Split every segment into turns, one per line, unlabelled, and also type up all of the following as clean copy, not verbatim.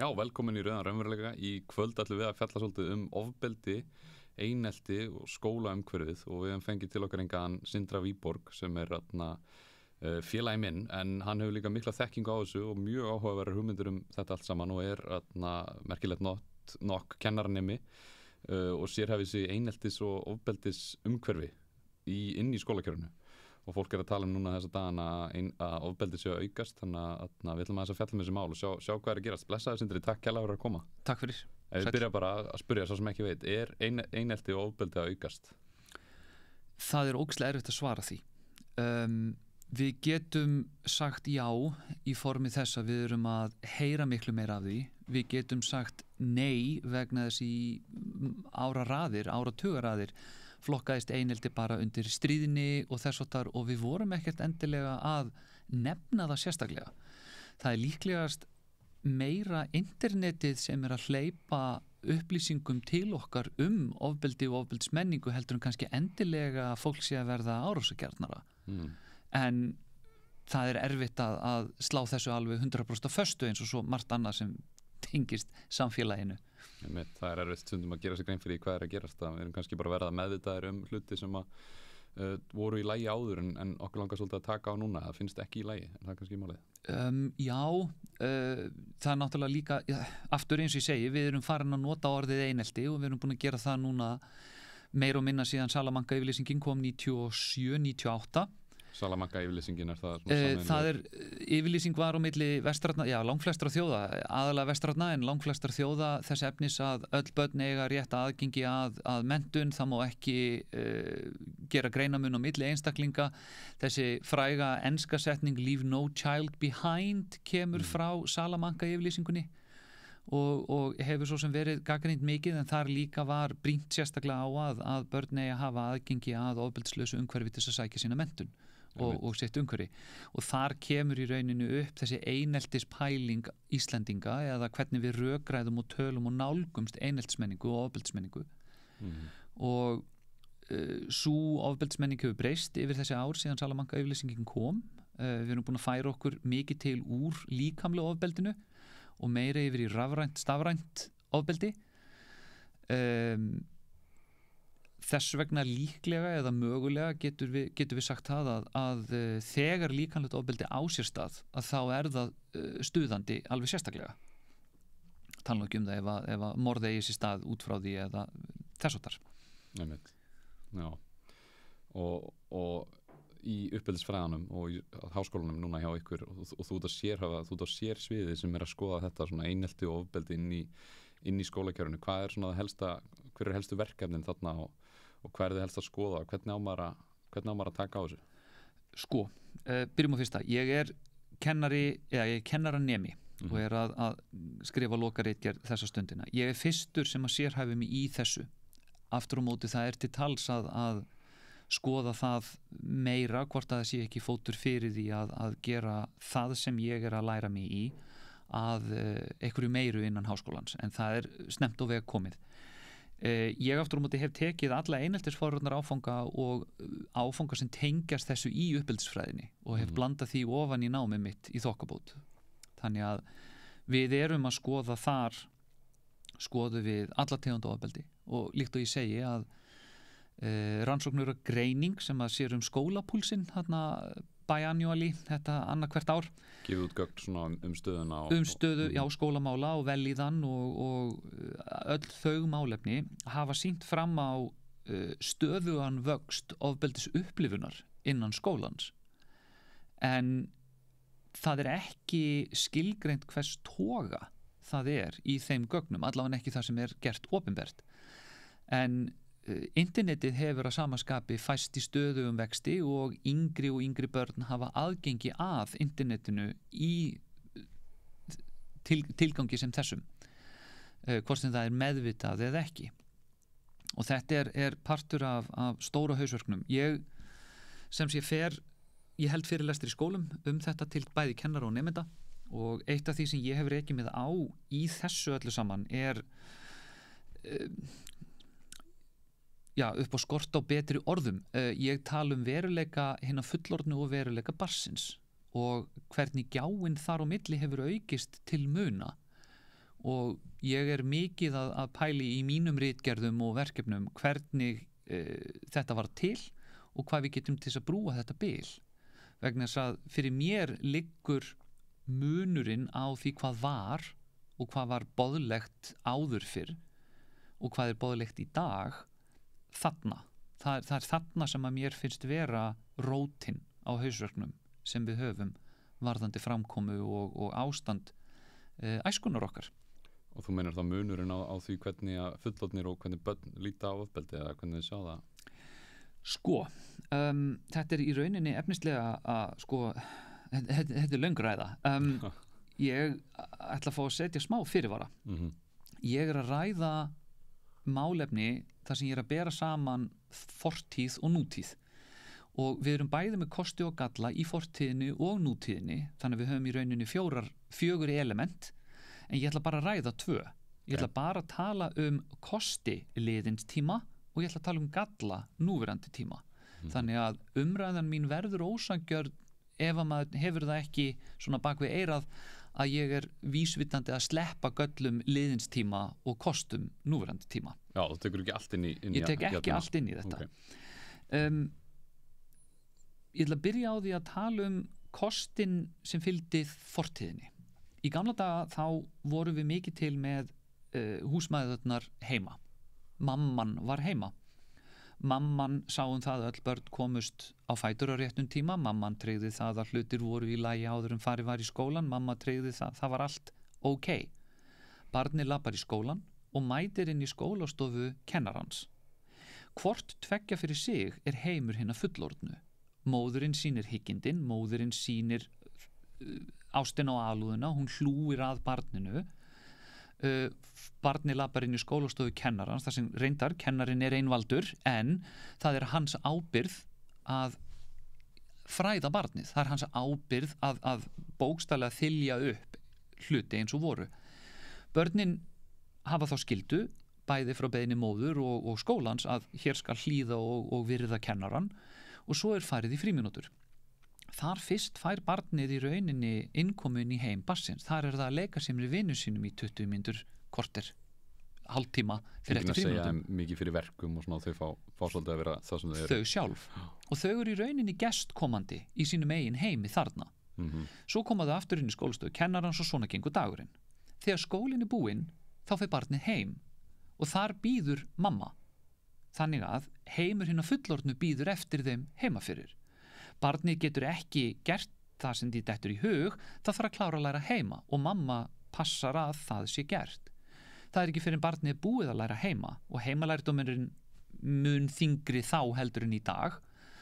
Já, velkomin í Rauðan raunveruleika. Í kvöld ætlum við að fjalla svolítið ofbeldi, einelti og skólaumhverfið og við höfum fengið til okkar engan Sindra Víborg sem félagi minn, en hann hefur líka mikla þekkingu á þessu og mjög áhugaverðar hugmyndir þetta allt saman og merkilegt nokk kennaranemi og sérhæfir sig eineltis og ofbeldis umhverfi inn í skólakerfinu. Og fólk að tala núna þessa dagana að ofbeldi séu að aukast, þannig að við ætlum að fjalla þessi mál og sjá hvað að gerast. Blessaður Sindri, takk kærlega fyrir að koma.
Takk fyrir.
Ef við byrja bara að spyrja svo sem ekki veit, einelti og ofbeldi að aukast?
Það ógeðslega erfitt að svara því. Við getum sagt já í formi þess að við erum að heyra miklu meira af því. Við getum sagt nei vegna þess í áratugaraðir flokkaðist einelti bara undir stríðinni og þess og við vorum ekkert endilega að nefna það sérstaklega. Það líklegast meira internetið sem að hleypa upplýsingum til okkar ofbeldi og ofbeldismenningu heldur en kannski endilega fólk sé að verða árásargjarnara. En það erfitt að slá þessu alveg 100% á föstu eins og svo margt annað sem tengist samfélaginu.
Það erfitt stundum að gera sig grein fyrir hvað að gerast. Við erum kannski bara verða meðvitaðir hluti sem voru í lagi áður en okkur langar svolítið að taka á núna. Það finnst ekki í lagi, en það er kannski málið.
Það náttúrulega líka, aftur eins og ég segi, við erum farin að nota orðið einelti og við erum búin að gera það núna meira og minna síðan Salamanca yfirlýsingin kom 97-98.
Salamanca yfirlýsingin það
það yfirlýsing var á milli vestrarna, langflestra þjóða, aðalega vestrarna en langflestra þjóða þess efnis að öll börn eiga rétt aðgengi að menntun, það má ekki gera greinamun á milli einstaklinga. Þessi fræga enska setning Leave no child behind kemur frá Salamanca yfirlýsingunni og hefur svo sem verið gagnrýnt mikið, en þar líka var brýnt sérstaklega á að börn eigi að hafa aðgengi að ofbeldislausu umhverfi til að sækja sína menntun og sitt umhverfi. Og þar kemur í rauninu upp þessi eineltispæling Íslendinga eða hvernig við rökræðum og tölum og nálgumst eineltismenningu og ofbeldismenningu. Og sú ofbeldismenning hefur breyst yfir þessi ár síðan Salamanca yfirlýsingin kom. Við erum búin að færa okkur mikið til úr líkamlega ofbeldinu og meira yfir í rafrænt, stafrænt ofbeldi. Þess vegna líklega eða mögulega getur við sagt það að þegar líkamlegt ofbeldi á sér stað að þá það stuðandi alveg sérstaklega. Tala ekki það ef að morð eigi sér stað út frá því eða þess og þar.
Já. Og í uppeldisfræðanum og í háskólanum núna hjá ykkur og þú ert á sérsviði sem að skoða þetta svona einelti og ofbeldi inn í skólakerfinu. Hvað hver helstu verkefnin þarna og hvað þið helst að skoða og hvernig á maður að taka á þessu?
Byrjum á fyrsta. Ég kennaranemi og að skrifa lokaritgerð þessa stundina. Ég fyrstur sem að sérhæfi mig í þessu. Aftur á móti það til tals að skoða það meira hvort að það sé ekki fótur fyrir því að gera það sem ég að læra mig í að einhverju meiru innan háskólans, en það snemmt á veg komið. Ég aftur á móti hef tekið alla eineltisforvarnar áfanga og áfanga sem tengjast þessu í uppeldisfræðinni og hef blandað því ofan í námið mitt í þokkabót. Þannig að við erum að skoðum við alla tegund ofbeldi og líkt og ég segi að rannsóknur og greining sem að sér skólapúlsinn biannually, þetta annað hvert ár.
Gefið út gögn svona stöðuna
stöðu, skólamála og vellíðan og öll þau málefni hafa sýnt fram á stöðugan vöxt ofbeldis upplifunar innan skólans. En það ekki skilgreint hvers toga það í þeim gögnum, allavega ekki það sem gert opinbert. En internetið hefur að sama skapi fæst í stöðugum vexti og yngri börn hafa aðgengi að internetinu í tilgangi sem þessum, hvort sem það meðvitað eða ekki. Og þetta partur af stóra hausverknum. Ég held fyrirlestur í skólum þetta til bæði kennara og nemenda og eitt af því sem ég hef rekið með á í þessu öllu saman upp á skort á betri orðum. Ég tala veruleika hinna fullorðnu og veruleika barnsins og hvernig gjáin þar á milli hefur aukist til muna og ég mikið að pæli í mínum ritgerðum og verkefnum hvernig þetta var til og hvað við getum til þess að brúa þetta bil, vegna þess að fyrir mér liggur munurinn á því hvað var og hvað var boðlegt áður fyrr og hvað boðlegt í dag þarna. Það er þarna sem að mér finnst vera rótin á hausverknum sem við höfum varðandi framkomu og ástand æskunar okkar.
Og þú meinar þá munurinn á því hvernig að fullorðnir og hvernig börn líta á ofbeldi eða hvernig þið sjá það? Sko,
þetta í rauninni efnislega að þetta löng ræða. Ég ætla að fá að setja smá fyrirvara. Ég að ræða málefni þar sem ég að bera saman fortíð og nútíð. Og við erum bæði með kosti og galla í fortíðinni og nútíðinni, þannig að við höfum í rauninni fjögur element, en ég ætla bara að ræða 2. Ég ætla bara að tala kosti liðins tíma og ég ætla að tala galla núverandi tíma. Þannig að umræðan mín verður ósangjörn ef að maður hefur það ekki svona bak við eyrað að ég vísvitandi að sleppa göllum liðins tíma og kostum núverandi tíma.
Já, þú tekur ekki allt inn í
Ég tek ekki allt inn í þetta. Okay. Ég ætla að byrja á því að tala kostin sem fylgdi fortíðinni. Í gamla daga þá vorum við mikið til með húsmæðurnar heima. Mamman var heima. Mamman sá það að öll börn komust á fætur á réttum tíma. Mamman tryggði það að hlutir voru í lagi áður en farið var í skólan. Mamma tryggði það var allt ok. Barnið labbar í skólan og mætir inn í skólastofu kennarans. Hvort tveggja fyrir sig heimur hinna fullorðnu. Móðurinn sýnir hyggindin, móðurinn sýnir ástina og alúðina, hún hlúir að barninu. Barnið labbar inn í skólastofu kennarans, þar sem reyndar kennarinn einvaldur, en það hans ábyrgð að fræða barnið. Það hans ábyrgð að bókstaflega þylja upp hluti eins og voru. Börnin hafa þá skyldu, bæði frá beiðni móður og skólans, að hér skal hlýða og virða kennaran, og svo farið í frímínútur. Þar fyrst fær barnið í rauninni innkomin í heim barnsins. Þar það að leika sér með vinum sínum í 20 mínútur, korter, hálftíma fyrir eftir frímínútum.
Það segja mikið fyrir verkum og svona, þau fá svolítið að vera það sem þau eru.
Þau sjálf. Og þau í rauninni gestkomandi í sínum eigin heimi þarna. Svo koma þau aftur inn í skólastofu kennarans og svona gengur dagurinn. Þegar skólinn búinn, þá fer barnið heim og þar bíður mamma. Þannig að heimur hinna fullorðnu bíður eftir þeim heima fyrir. Barnið getur ekki gert það sem því dettur í hug, það þarf að klára að læra heima og mamma passar að það sé gert. Það ekki fyrir en barnið búið að læra heima og heimalærdómurinn mun þyngri þá heldur en í dag,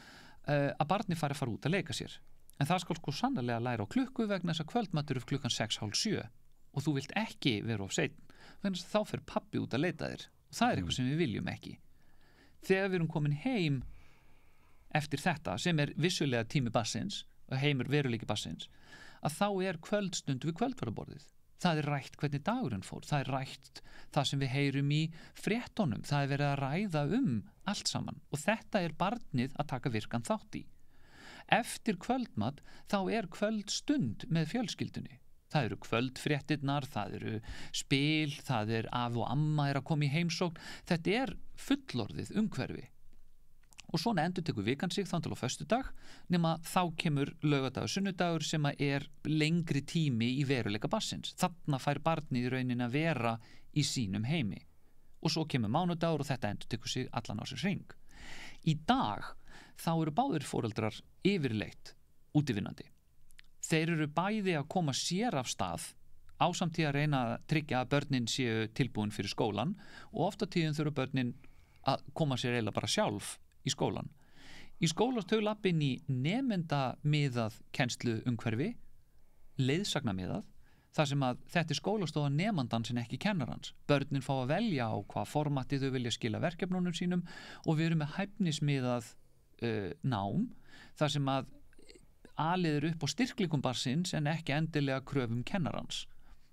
að barnið fara út að leika sér. En það skal sko sannarlega læra á klukku vegna þess að kvöldmatur klukkan 6:30 og þú vilt ekki vera of seinn, vegna þess að þá fer pabbi út að leita þér og það eitthvað sem við viljum ekki. Þegar við erum komin heim eftir þetta, sem vissulega tími barnsins og heimur veruleiki barnsins, að þá kvöldstund við kvöldverðarborðið. Það rætt hvernig dagurinn fór, það rætt það sem við heyrum í fréttunum, það verið að ræða allt saman og þetta barnið að taka virkan þátt í. Eftir kvöldmat þá kvöldstund með fjölskyldunni. Það eru kvöldfréttirnar, það eru spil, það afi og amma að koma í heimsókn. Þetta fullorðið umhverfi. Og svona endurtekur vikan sig þann til á föstudag, nema þá kemur laugardagur, sunnudagur sem lengri tími í veruleika barnsins. Þarna fær barnið í rauninni að vera í sínum heimi. Og svo kemur mánudagur og þetta endurtekur sig allan á sér hring. Í dag þá eru báðir foreldrar yfirleitt útivinnandi. Þeir eru bæði að koma sér af stað ásamt í að reyna að tryggja að börnin séu tilbúin fyrir skólan og ofta tíðum þurfa börnin að koma sér eiginlega bara sjálf í skólan. Í skóla þau lappa inn í nemendamiðað kennslu umhverfi, leiðsagnamiðað, þar sem að þetta skólastofa nemandan sem ekki kennarans. Börnin fá að velja á hvað formati þau vilja skila verkefnunum sínum og við erum með hæfnismiðað nám, þar sem að aliður upp á styrkleikum barnsins en ekki endilega kröfum kennarans.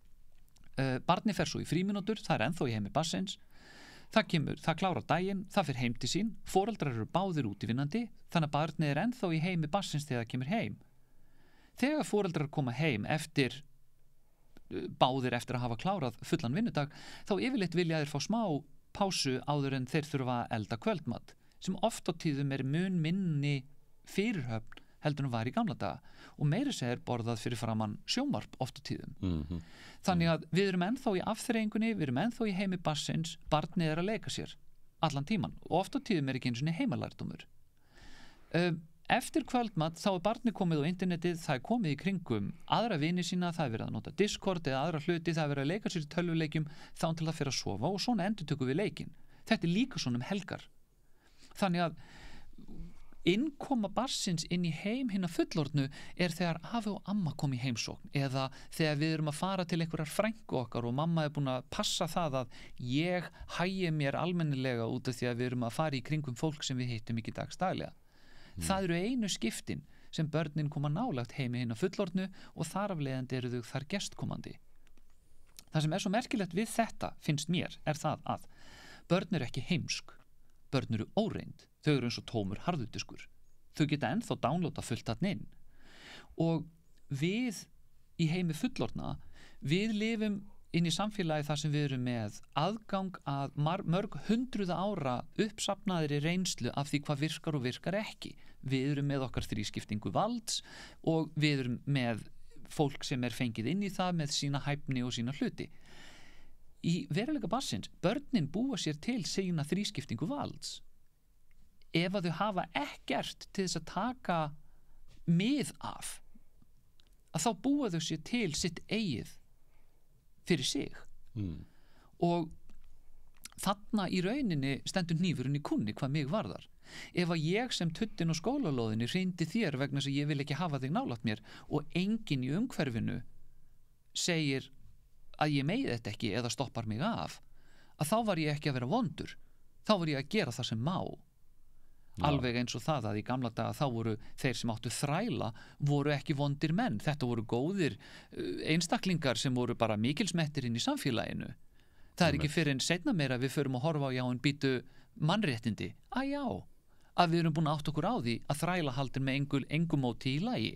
Barni fer svo í frímínútur, það ennþá í heimi barnsins. Það klárar daginn, það fer heim til sín, foreldrar eru báðir útivinnandi, þannig að barnið ennþá í heimi barnsins þegar það kemur heim. Þegar foreldrar koma heim eftir báðir eftir að hafa klárað fullan vinnudag, þá yfirleitt vilja þeir fá smá pásu áður en þeir þurfa að elda kvöldmat, sem oft á tíðum mun minni fyrirhöfn heldur en var í gamla daga og meira segir borðað fyrir framann sjónvarp oft á tíðum. Þannig að við erum ennþá í afþreyingunni, við erum ennþá í heimi barnsins, barnið að leika sér allan tíman og oft á tíðum ekki einu sinni heimalærdómur. Eftir kvöldmat þá barnið komið á internetið, það komið í kringum aðra vini sína, það verið að nota Discord eða aðra hluti, það verið að leika sér í tölvuleikjum þá til það fyrir að sofa og svona endurtökum við leikinn. Þetta líka svona helgar. Þannig að innkoma barnsins inn í heim hinna fullorðnu þegar afi og amma kom í heimsókn eða þegar við erum að fara til einhverjar frænku okkar og mamma búin að passa það að ég hægi mér almennilega út af því að við erum að fara í kringum fólk sem við hittum ekki dagstaglega. Það eru einu skiptin sem börnin koma nálægt heimi hinna fullorðnu og þar af leiðandi eru þau þar gestkomandi. Það sem svo merkilegt við þetta, finnst mér, það að börn eru ekki heimsk, börn eru óreind. Þau eru eins og tómur harðudiskur. Þau geta ennþá downloada fullt þarna inn. Og við í heimi fullorðna, við lifum inn í samfélagi þar sem við erum með aðgang að mörg hundruða ára uppsafnaðri reynslu af því hvað virkar og virkar ekki. Við erum með okkar þrískiptingu valds og við erum með fólk sem fengið inn í það með sína hæfni og sína hluti. Í veruleika barnsins, börnin búa sér til sína þrískiptingu valds. Ef að þau hafa ekkert til þess að taka mið af, að þá búa þau sér til sitt eigið fyrir sig. Og þarna í rauninni stendur hnífurinn í kúnni hvað mig varðar. Ef að ég sem tuddin á skólalóðinni hrindi þér vegna þess að ég vil ekki hafa þig nálægt mér og enginn í umhverfinu segir að ég megi þetta ekki eða stoppar mig af, að þá var ég ekki að vera vondur, þá var ég að gera það sem má. Alveg eins og það að í gamla daga þá voru þeir sem áttu þræla voru ekki vondir menn, þetta voru góðir einstaklingar sem voru bara mikilsmettir inn í samfélaginu. Það ekki fyrir en seinna meira við förum að horfa á en býtu mannréttindi, að við erum búin að átta okkur á því að þrælahaldin með engum móti í lagi.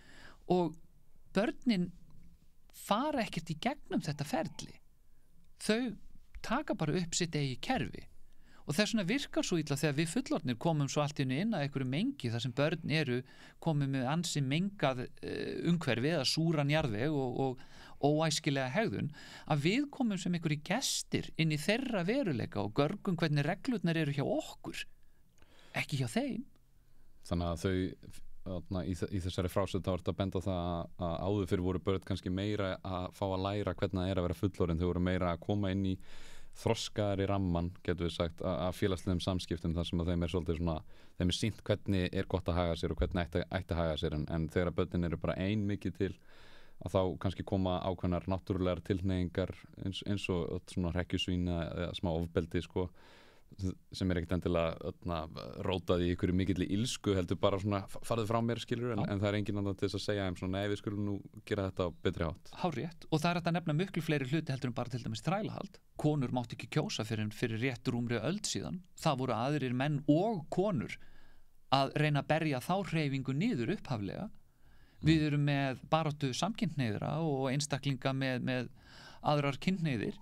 Og börnin fara ekkert í gegnum þetta ferli. Þau taka bara upp sitt eigi kerfi. Og þess vegna virkar svo illa þegar við fullorðnir komum svo allt inn að einhverju mengi þar sem börn komið með ansi mengað umhverfi eða súran jarðveg og óæskilega hegðun, að við komum sem einhverju gestir inn í þeirra veruleika og görgum hvernig reglurnar eru hjá okkur, ekki hjá þeim.
Þannig að þau í þessari frásögn þá ertu að benda á það að áður fyrir voru börn kannski meira að fá að læra hvernig það að vera fullorðin, þau voru meira að koma inn í þroskaðar í ramman, getur við sagt, að félagslegum samskiptum þar sem að þeim svolítið svona, þeim sýnt hvernig gott að haga sér og hvernig ætti að haga sér en þegar börnin eru bara ein mikið til að þá kannski koma ákveðnar náttúrulegar tilhneigingar eins og svona hrekkjusvín eða smá ofbeldi sko, sem ekkert endilega rótað í ykkur mikill ílsku, heldur bara svona farðu frá mér skilur en það enginn annan til þess að segja svona, nei við skulum nú gera þetta á betri hátt.
Hárrétt, og það þetta nefna miklu fleiri hluti heldur en bara til dæmis þrælahald. Konur mátt ekki kjósa fyrir rétt rúmri öld síðan. Það voru aðrir menn og konur að reyna að berja þá hreyfingu niður upphaflega. Við erum með baráttu samkynhneigðra og einstaklinga með aðrar kynhneigðir.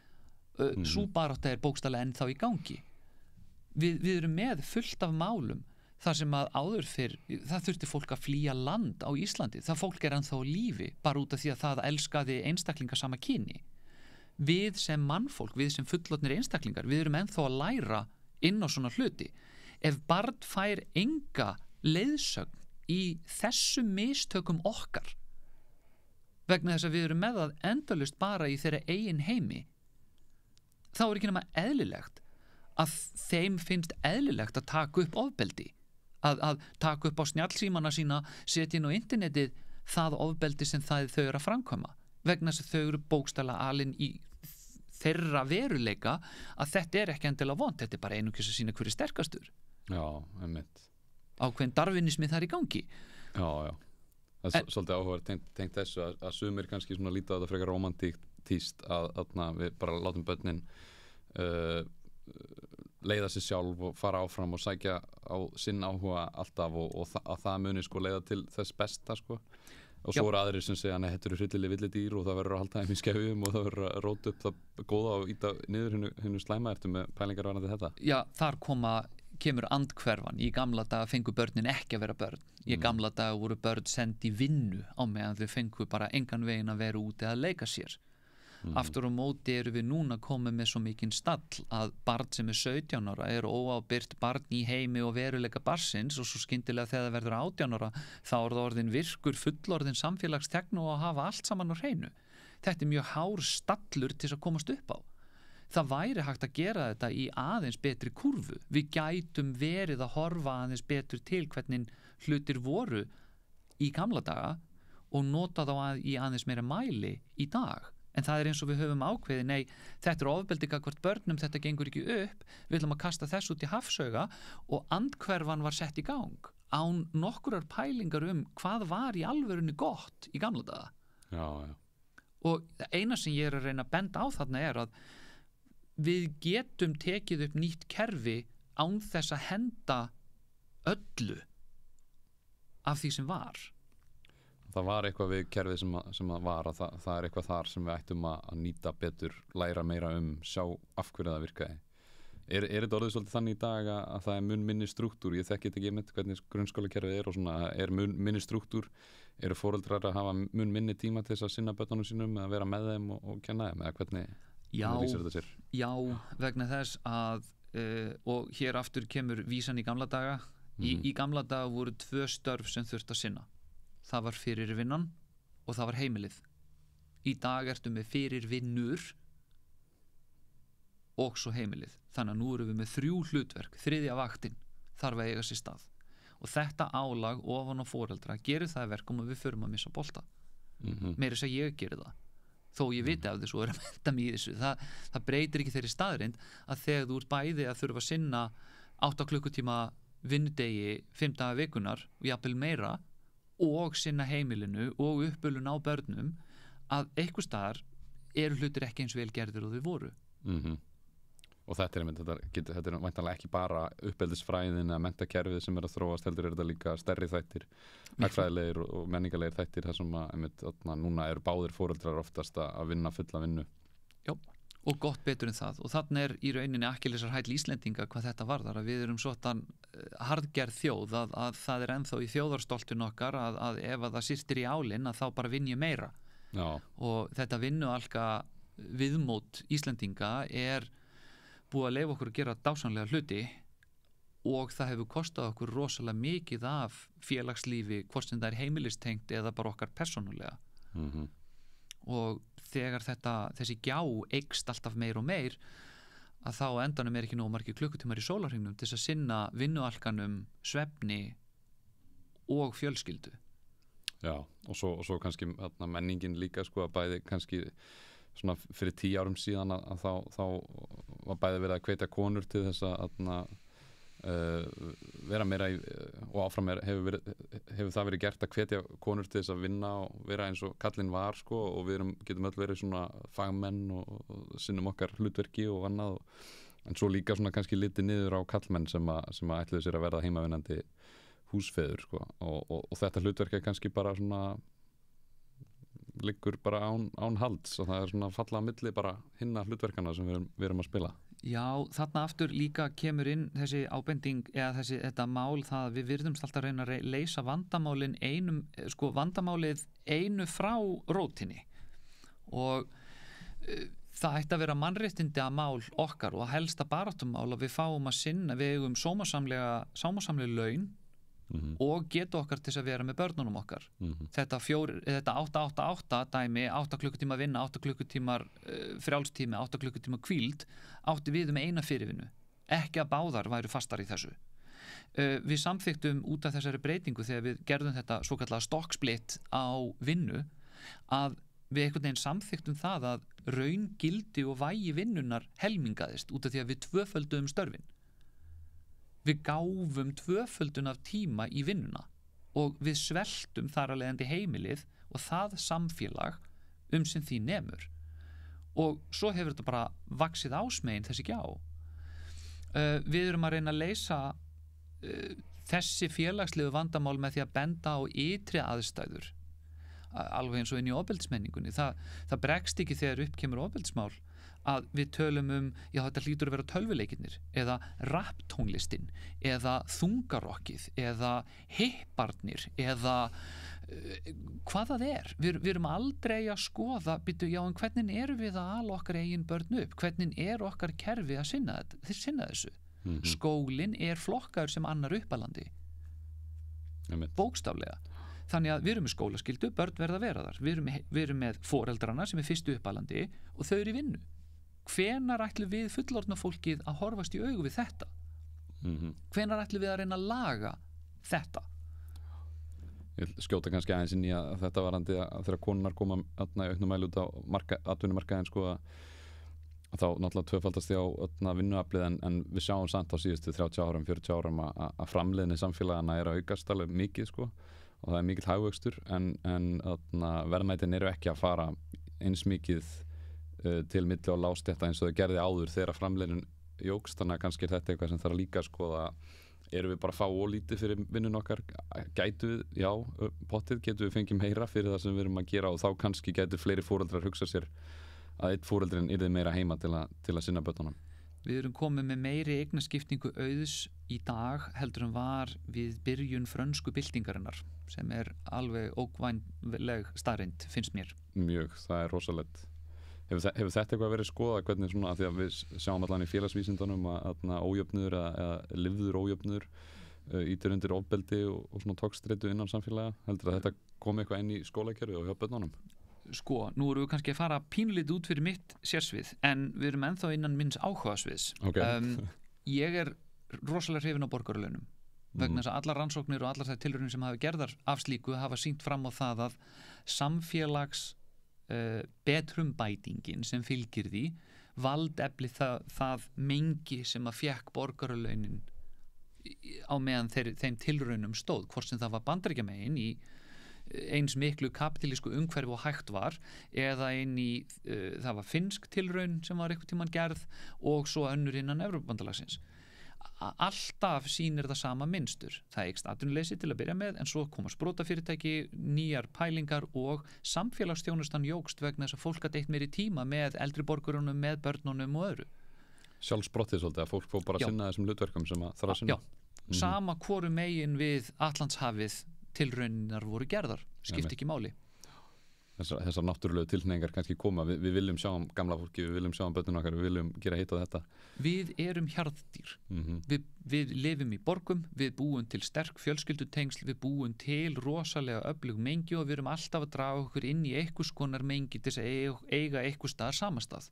Sú barátta bókstaflega ennþá í gangi. Við erum með fullt af málum þar sem að áður fyrr, það þurfti fólk að flýja land á Íslandi. Það fólk ennþá á lífi bara út af því að það elskaði einstaklinga sama kyni. Við sem mannfólk, við sem fullorðnir einstaklingar, við erum ennþá að læra inn á svona hluti. Ef barn fær enga leiðsögn í þessum mistökum okkar vegna þess að við erum með það endalaust bara í þeirra eigin heimi, þá ekki nema eðlilegt að þeim finnst eðlilegt að taka upp ofbeldi, að taka upp á snjallsímana sína, setja inn á internetið það ofbeldi sem þau eru að framkvæma, vegna þess að þau eru bókstaflega alin í þeirra veruleika að þetta ekki endilega vont, þetta bara einungis að sína hverju sterkastur.
Já, einmitt.
Ákveðin darwinismi þar í gangi.
Já. Það svolítið áhugaverð tengt þessu að sumir kannski svona lítið á þetta frekar romantískt að við bara látum börnin leiða sig sjálf og fara áfram og sækja á sinn áhuga alltaf og að það muni sko leiða til þess besta sko. og svo eru aðrir sem segja, nei, þetta eru hryllileg villidýr og það verður að halda þeim í skefjum og það verður að róta upp það góða og íta niður hinnu slæma. Ertu með pælingar varðandi þetta?
Já, þar kemur andhverfan. Í gamla daga fengu börnin ekki að vera börn. Í gamla daga voru börn send í vinnu á meðan þau fengu bara engan veginn að vera úti að leika sér. Aftur á móti eru við núna komið með svo mikinn stall að barn sem er 17 ára er óábyrgt barn í heimi og veruleika barnsins og svo skyndilega þegar það verður 18 ára þá er það orðin virkur fullorðin samfélagsþegn og að hafa allt saman á hreinu. Þetta er mjög hár stallur til að komast upp á. Það væri hægt að gera þetta í aðeins betri kurvu. Við gætum verið að horfa aðeins betur til hvernig hlutir voru í gamla daga og nota þá í aðeins meira mæli í dag. En það er eins og við höfum ákveðið, nei, þetta er ofbeldi gagnvart börnum, þetta gengur ekki upp, við ætlum að kasta þess út í hafsauga og andhverfan var sett í gang án nokkurar pælingar hvað var í alvörunni gott í gamla daga.
Já.
Og eina sem ég er að reyna að benda á þarna er að við getum tekið upp nýtt kerfi án þess að henda öllu af því sem var.
Það var eitthvað við kerfið sem að var að það er eitthvað þar sem við ættum að nýta betur, læra meira sjá af hverju það virkaði. Er þetta orðið svolítið þannig í dag að það er mun minni strúktúr? Ég þekki þetta ekki einmitt hvernig grunnskólakerfið og svona, er mun minni strúktúr? Eru foreldrar að hafa mun minni tíma til þess að sinna börnunum sínum, að vera með þeim og kenna þeim, eða hvernig lýsir þetta sér?
Já, vegna þess að og hér aftur kemur vísan í gamla daga. Í gamla daga voru 2 störf sem þurfti að sinna. Það var fyrirvinnan og það var heimilið. Í dag ertu með fyrirvinnur og svo heimilið. Þannig að nú erum við með 3 hlutverk, 3. vaktin þarf að eiga sér stað. Og þetta álag ofan á foreldra gerir það verkum að við förum að missa bolta. Meira þess að ég gerir það. Þó ég viti af þessu og er að menta mig í þessu. Það breytir ekki þeirri staðreind að þegar þú ert bæði að þurfa að sinna 8 klukkutíma vinnudegi 5 daga vikunar og jafnvel meira og sinna heimilinu og uppölun á börnum að einhvers staðar eru hlutir ekki eins vel gerðir og þau voru.
Og þetta er væntanlega ekki bara uppeldisfræðin eða menntakerfið sem er að þróast, heldur þetta líka stærri þættir, hagfræðilegir og menningarlegir þættir þar sem að núna eru báðir foreldrar oftast að vinna fulla vinnu.
Já, og gott betur en það. Og þannig er í rauninni akkilesar hæll Íslendinga hvað þetta varðar, að við erum svona harðgerð þjóð að það er ennþá í þjóðarstoltun okkar að ef að það syrtir í álinn að þá bara vinn ég meira.
Já.
Og þetta vinnualka viðmót Íslendinga er búið að leyfa okkur að gera dásamlega hluti og það hefur kostað okkur rosalega mikið af félagslífi, hvort sem það er heimilistengt eða bara okkar persónulega. Og þegar þessi gjá eykst alltaf meir og meir að þá endanum er ekki nógu margir klukkutímar í sólarhringnum til þess að sinna vinnualkanum, svefni og fjölskyldu.
Já, og svo kannski menningin líka sko, að bæði kannski svona fyrir 10 árum síðan að þá var bæði verið að hvetja konur til þess að vera meira og áfram hefur það verið gert að hvetja konur til þess að vinna og vera eins og kallinn var sko, og við getum öll verið svona fagmenn og sinnum okkar hlutverki og annað en svo líka svona kannski litið niður á kallmenn sem að ætluðu sér að verða heimavinnandi húsfeður sko, og þetta hlutverk er kannski bara svona liggur bara án halds og það er svona falla að milli bara hinna hlutverkana sem við erum að spila.
Já, þarna aftur líka kemur inn þessi ábending eða þetta mál það að við virðumst alltaf reyna að leysa vandamálin vandamálið einu frá rótinni og það ætti að vera mannréttindi að mál okkar og helsta baráttumál að við fáum að sinna, við eigum sómasamlega laun og getu okkar til að vera með börnunum okkar. Þetta 8-8-8 dæmi, 8 klukkutíma vinna, 8 klukkutímar frjálstími, 8 klukkutíma hvíld átti við eina fyrirvinnu. Ekki að báðar væru fastar í þessu. Við samþyktum út af þessari breytingu þegar við gerðum þetta svokallaða stokksplitt á vinnu að við einhvern veginn samþyktum það að raungildi og vægi vinnunnar helmingaðist út af því að við tvöfölduðum störfin. Við gáfum tvöföldun af tíma í vinnuna og við sveltum þar að leiðandi heimilið og það samfélag sem því nemur. Og svo hefur þetta bara vaxið ásmegin þessi gjá. Við erum að reyna að leysa þessi félagslegu vandamál með því að benda á ytri aðstæður. alveg eins og inn í ofbeldismenningunni. Það bregst ekki þegar upp kemur ofbeldismál að við tölum já, þetta hlýtur að vera tölvuleikirnir eða rapptónlistin eða þungarokkið eða hipparnir eða hvað það er. Við erum aldrei að skoða, já, en hvernig erum við að ala okkar eigin börn upp? Hvernig okkar kerfi að sinna þessu? Skólinn flokkaður sem annar uppalandi. Bókstaflega. Þannig að við erum með skólaskyldu, börn verða að vera þar. Við erum með foreldrana sem fyrstu uppalandi og þau eru í vinnu. Hvenær ætlum við fullorðna fólkið að horfast í augu við þetta? Hvenær ætlum við að reyna að laga þetta?
Ég skjóta kannski aðeins inn í að þetta varandi að þegar konunar koma í auknum mæli út á atvinnumarkaðinn sko að þá náttúrulega tvöfaldast því á vinnuaflið en við sjáum samt á síðustu 30 árum, 40 árum að framleiðni samfélagana að aukast alveg mikið sko og það mikill hagvöxtur en verðmætin eru ekki að fara eins mikið til milli og lágstétta eins og þau gerði áður þegar framleiðnin jókst, þannig að kannski þetta eitthvað sem þarf að líka skoða. Erum við bara að fá ólítið fyrir vinnun okkar? Gætu við, já, pottið getum við fengið meira fyrir það sem við erum að gera og þá kannski gætu fleiri foreldrar hugsa sér að einn foreldrin yrði meira heima til að sinna börnunum.
Við erum komið með meiri eignaskiptingu auðs í dag heldur en var við byrjun frönsku byltingarinnar sem alveg ókvænleg staðreynd, finnst mér. Mjög,
það rosalegt. Hefur þetta eitthvað verið skoðað hvernig svona, af því að við sjáum allan í félagsvísindunum að ójöfnuður eða lifður ójöfnuður ítir undir ofbeldi og svona togstreitu innan samfélaga, heldur að þetta komi eitthvað inn í skólakerfi og hjá börnunum?
Sko, nú erum við kannski að fara pínulítið út fyrir mitt sérsvið en við erum ennþá innan minns áhugasviðs. Ég rosalega hrifinn á borgaralaunum vegna þess að allar rannsóknir og allar þær tilraunir sem hafa gerðar af slíku hafa sýnt fram á það að samfélags betrumbætingin sem fylgir því valdefli það mengi sem að fékk borgaralaunin á meðan þeim tilraunum stóð, hvort sem það var Bandaríkjamegin í eins miklu kapitalísku umhverfi og hægt var eða inn í það var finnsk tilraun sem var einhvern tímann gerð og svo önnur innan Evrópubandalagsins. Alltaf sýnir það sama mynstur. Það eykst atvinnuleysi til að byrja með en svo koma sprotafyrirtæki, nýjar pælingar og samfélagsþjónustan jókst vegna þess að fólk gat eitt meiri tíma með eldri borgurunum, með börnunum og öðru.
Sjálfsbrottið svolítið að fólk fór bara að sinna þessum hlutverkum sem að þarf að sinna.
Já, sama hvoru megin við Atlantshafið tilraunar voru gerðar, skipti ekki máli.
Þessar náttúrulegu tilhneigingar kannski koma, við viljum sjá gamla fólki, við viljum sjá börnun okkar, við viljum gera hitt á þetta.
Við erum hjarðdýr. Við lifum í borgum, við búum til sterk fjölskyldutengsl, við búum til rosalega öflug mengi og við erum alltaf að draga okkur inn í einhvers konar mengi til þess að eiga einhvers staðar samastað.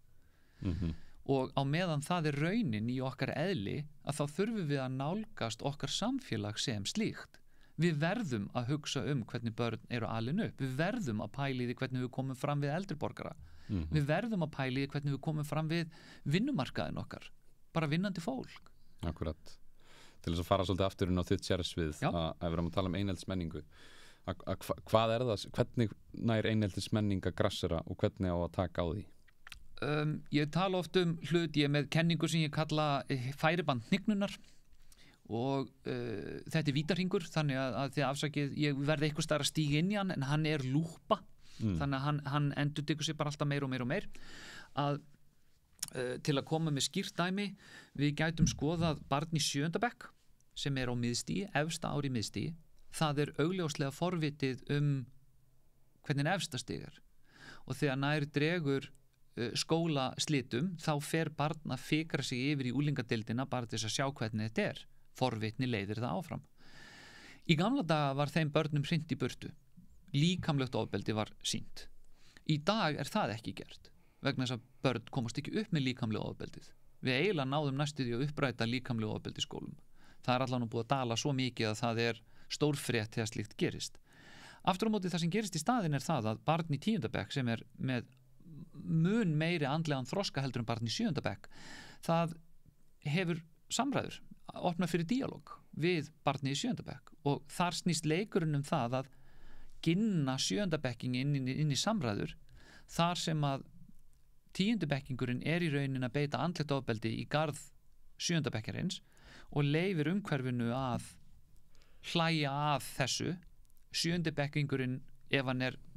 Og á meðan það raunin í okkar eðli að þá þurfum við að nálgast okkar samfélag sem slíkt. Við verðum að hugsa hvernig börn eru alin upp. Við verðum að pæla í því hvernig við komum fram við eldri borgara. Við verðum að pæla í því hvernig við komum fram við vinnumarkaðin okkar. Bara vinnandi fólk.
Akkurat. Til þess að fara svolítið aftur inn á þitt sérsvið að við erum að tala eineltismenningu. Hvað það? Hvernig nær eineltismenning að grassera og hvernig á að taka á því?
Ég tala oft hlut, ég með kenningu sem ég kalla færiband hnignunar. Og þetta vítarhingur þannig að því afsakið ég verði eitthvað staðar að stíga inn í hann en hann lúpa þannig að hann endurtekur sig bara alltaf meir og meir að til að koma með skýrt dæmi við gætum skoðað barn í 7. bekk sem á miðstigi, efsta ári miðstigi það augljóslega forvitið hvernig efsta stig og þegar nær dregur skólaslitum þá fer barn að fikra sig yfir í úlingadeildina bara til þess að sjá hvernig þetta forvitni leiðir það áfram. Í gamla daga var þeim börnum hrindt í burtu. Líkamlegt ofbeldi var sýnt. Í dag það ekki gert vegna þess að börn komast ekki upp með líkamlega ofbeldið. Við eiginlega náðum næstu því að uppræta líkamlega ofbeldi í skólum. Það allan búið að dala svo mikið að það stórfrétt þegar slíkt gerist. Aftur á móti það sem gerist í staðin það að barn í 10. bekk sem með mun meiri andlegan þroska heldur en barn í 7. bekk það hefur samræður opna fyrir díalóg við barni í 7. bekk og þar snýst leikurinn það að ginna 7. bekking inn í samræður þar sem að 10. bekkingurinn í raunin að beita andlegt ofbeldi í garð 7. bekkarins og leyfir umhverfinu að hlæja að þessu 7. bekkingurinn ef hann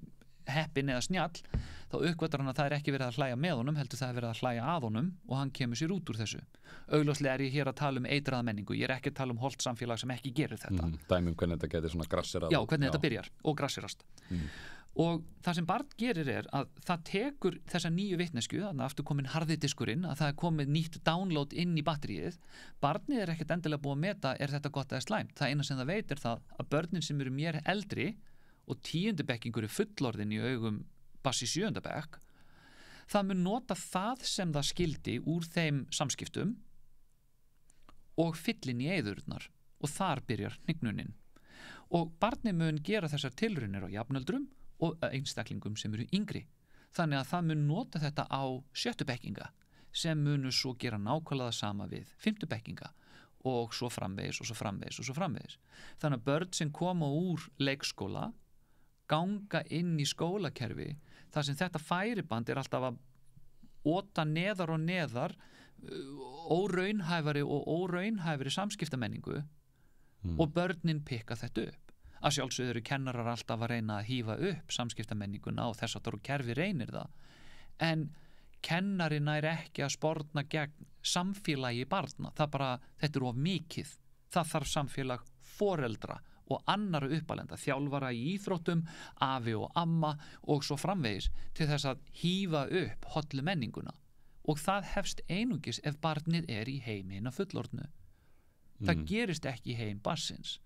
heppinn eða snjall, þá uppgötar hann að það ekki verið að hlæja með honum, heldur það verið að hlæja að honum og hann kemur sér út úr þessu. Augljóslega ég hér að tala eitraða menningu, ég ekki að tala hollt samfélag sem ekki gerir þetta.
Dæmi hvernig þetta getur svona grasserað.
Já, hvernig þetta byrjar og grasserast. Og það sem barn gerir að það tekur þessa nýju vitnesku, þannig að aftur komin harðidiskurinn, að það komið nýtt download inn í batteríið. Barnið ekkert endilega búið að meta þetta gott eða slæmt. Það eina sem það veit það að börnin sem eru mér eldri og 10. bekkingur fullorðin í augum Bassi 7. bekk, það mun nota það sem það skildi úr þeim samskiptum og fyllin í eyðurnar og þar byrjar hnignunin. Og barnið mun gera þessar tilraunir á jafnöldrum og einstaklingum sem eru yngri. Þannig að það mun nota þetta á 7. bekkinga sem munu svo gera nákvæmlega sama við 5. bekkinga og svo framvegis og svo framvegis og svo framvegis. Þannig að börn sem koma úr leikskóla ganga inn í skólakerfi þar sem þetta færiband alltaf að ota neðar og neðar óraunhæfari og óraunhæfari samskiptamenningu og börnin pikka þetta upp. Að sjálfsögðu eru kennarar alltaf að reyna að hífa upp samskiptamenninguna og þess að kerfi reynir það. En kennari nær ekki að sporna gegn samfélagi barna. Þetta of mikið. Það þarf samfélag foreldra og annara uppalenda, þjálfara í íþróttum, afi og amma og svo framvegis til þess að hífa upp hollu menninguna. Og það hefst einungis ef barnið í heimi hinna fullorðnu. Það gerist ekki í heim barnsins.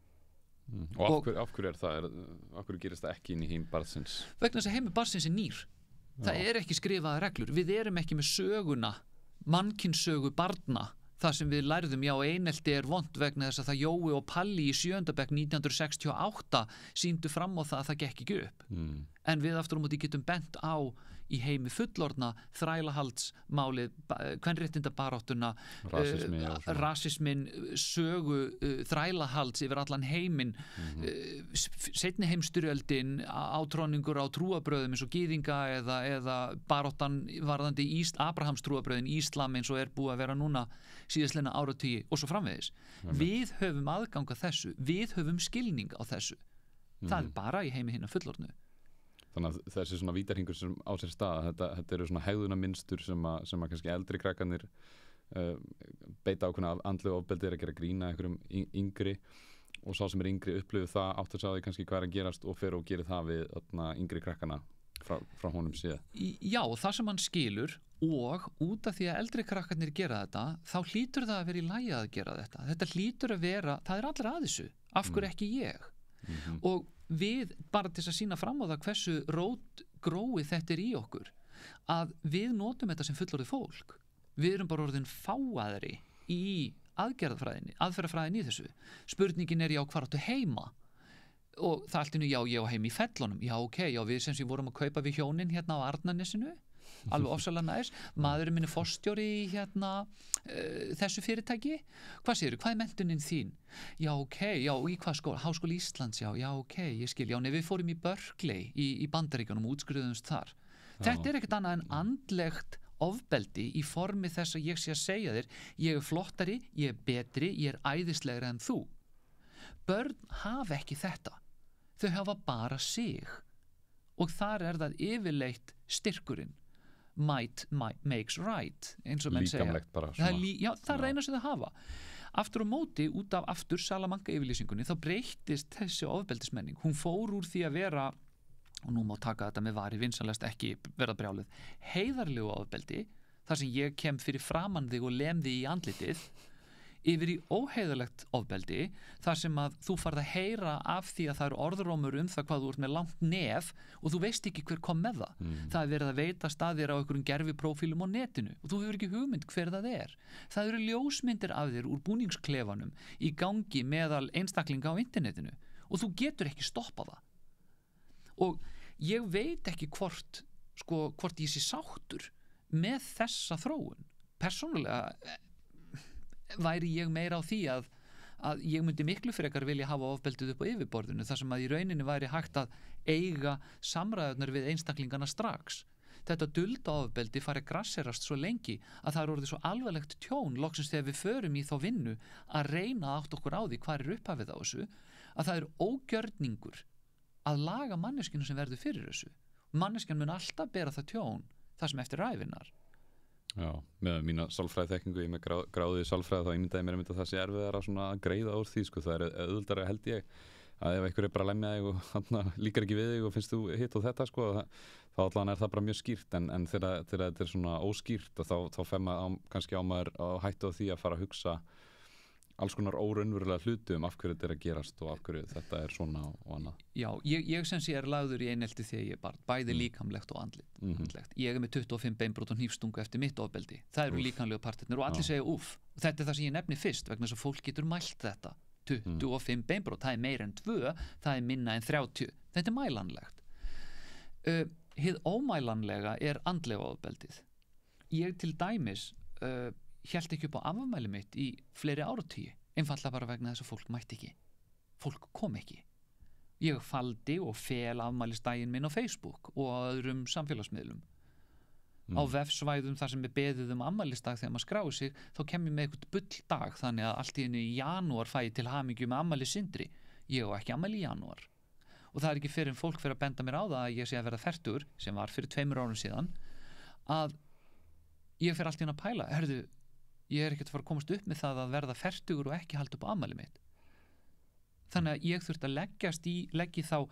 Og af hverju það? Af hverju gerist það ekki inn í heim barnsins?
Vegna þess að heimi barnsins nýr. Það ekki skrifaða reglur. Við erum ekki með söguna, mannkynssögu barna, það sem við lærðum, já, einelti vont vegna þess að það Jói og Palli í 7. bekk 1968 sýndu fram á það að það gekk ekki upp. En við aftur á móti getum bent á í heimi fullorðna þrælahaldsmálið, kvenréttindabaráttuna, rasismin, sögu þrælahalds yfir allan heiminn, seinni heimsstyrjöldin, átróningur á trúabröðum eins og gyðinga eða baráttan varðandi Abrahams trúabröðin, Íslam eins og búið að vera núna síðastliðna áratugi og svo framvegis. Við höfum aðgang að þessu, við höfum skilning á þessu. Það bara í heimi hinna fullorðnu.
Þannig að þessi svona vítarhingur sem á sér stað, þetta eru svona hegðunarmynstur sem að kannski eldri krakkarnir beita ákveðna andlegu ofbeldi að gera grína einhverjum yngri og sá sem yngri upplifir það áttur sá því kannski hvað að gerast og fer og gerir það við yngri krakkana frá honum síðan.
Já, það sem hann skilur og út af því að eldri krakkarnir gera þetta, þá hlýtur það að vera í lagi að gera þetta. Þetta hlýtur að vera, það allir að þessu, af hverju ekki ég? Og við, bara til að sýna fram á það hversu rótgróið þetta í okkur, að við notum þetta sem fullorðið fólk. Við erum bara orðin fáaðri í aðferðafræðinni í þessu. Spurningin já, hvar áttu heima? Og það allt já, ég á heim í Fellunum. Já, ok, já, við sem vorum að kaupa við hjónin hérna á Arnarnesinu, alveg ofsalega næs. Maðurinn minn forstjóri í þessu fyrirtæki. Hvað segirðu, hvað menntunin þín? Já, ok, já, í hvað skóla? Háskóli Íslands, já, ok, ég skil. Já, við fórum í Berkeley í Bandaríkjunum og útskriðumst þar. Þetta ekkert annað en andlegt ofbeldi í formi þess að ég sé að segja þér, ég flottari, ég betri, ég æðislegri en þú. Börn hafa ekki þetta. Þau hafa bara sig. Og þar það yfirleitt styrkurinn. Might makes right, eins og menn segja.
Líkamlegt bara
svona. Það reyna sem það hafa. Aftur á móti, út af Salamanca yfirlýsingunni, þá breyttist þessi ofbeldismenning. Hún fór úr því að vera, og nú má taka þetta með vari, vinsanlegast ekki verða brjálið, heiðarlegu ofbeldi, þar sem ég kem fyrir framan þig og lem þig í andlitið, yfir í óheiðarlegt ofbeldi, þar sem að þú farð að heyra af því að það orðrómur það hvað þú ert með langt nef og þú veist ekki hver kom með það. Það verið að veita staðir á einhverjum gerfiprófílum á netinu og þú hefur ekki hugmynd hver það er. Það eru ljósmyndir af þér úr búningsklefanum í gangi meðal einstaklinga á internetinu og þú getur ekki stoppað það. Og ég veit ekki hvort ég sé sáttur með þessa þróun. Persónulega væri ég meira á því að ég myndi miklu frekar vilja hafa ofbeldið upp á yfirborðinu þar sem að í rauninni væri hægt að eiga samræðunar við einstaklingana strax. Þetta dulda ofbeldi fari grasserast svo lengi að það orðið svo alvarlegt tjón loksins þegar við förum í þá vinnu að reyna átt okkur á því hvað upphafið á þessu, að það ógjörningur að laga manneskinu sem verður fyrir þessu. Manneskjan mun alltaf bera það tjón það sem eftir ævinnar.
Já, með mína sálfræðiþekkingu, ég með gráði sálfræði, þá ímyndaði mér að það sé erfiðara svona að greiða úr því, sko. Það er auðveldara, held ég, að ef einhver er bara að lemja þig og líkar ekki við þig og finnst þú hitt og þetta, sko, þá allan er það bara mjög skýrt, en þegar þetta er svona óskýrt, þá fer maður kannski á maður á hættu á því að fara að hugsa alls konar óraunverulega hluti af hverju þetta er að gerast og af hverju þetta er svona og annað.
Já, ég sem sé lagður í einelti þegar ég er barn, bæði líkamlegt og andlegt. Ég er með 25 beinbrot og hnífstungu eftir mitt ofbeldi. Það eru líkamlegu partirnir og allir segja úff. Þetta er það sem ég nefni fyrst vegna þess að fólk getur mælt þetta. 25 beinbrot, það er meira en 2, það er minna en 30. Þetta er mælanlegt. Hið ómælanlega er andlega ofbeldið. Ég til dæmis hélt ekki upp á afmæli mitt í fleiri áratugí, einfaldlega bara vegna þess að fólk mætti ekki. Fólk kom ekki. Ég faldi og fel afmælistaginn minn á Facebook og á öðrum samfélagsmiðlum. Á vefsvæðum þar sem er beðið afmælistag þegar maður skráir sig, þá kem ég með eitthvað bulldag, þannig að allt í einu í janúar fæ ég til hamingju með afmæli Sindri. Ég á ekki afmæli í janúar. Og það er ekki fyrir en fólk fyrir að benda mér á það að ég sé að verða fertugur, sem var fyrir 2 árum síðan, að ég fyrir allt í einu að pæla, herðu, ég er ekkert að fara að komast upp með það að verða fertugur og ekki halda upp á afmæli mitt. Þannig að ég þurfti að leggja þá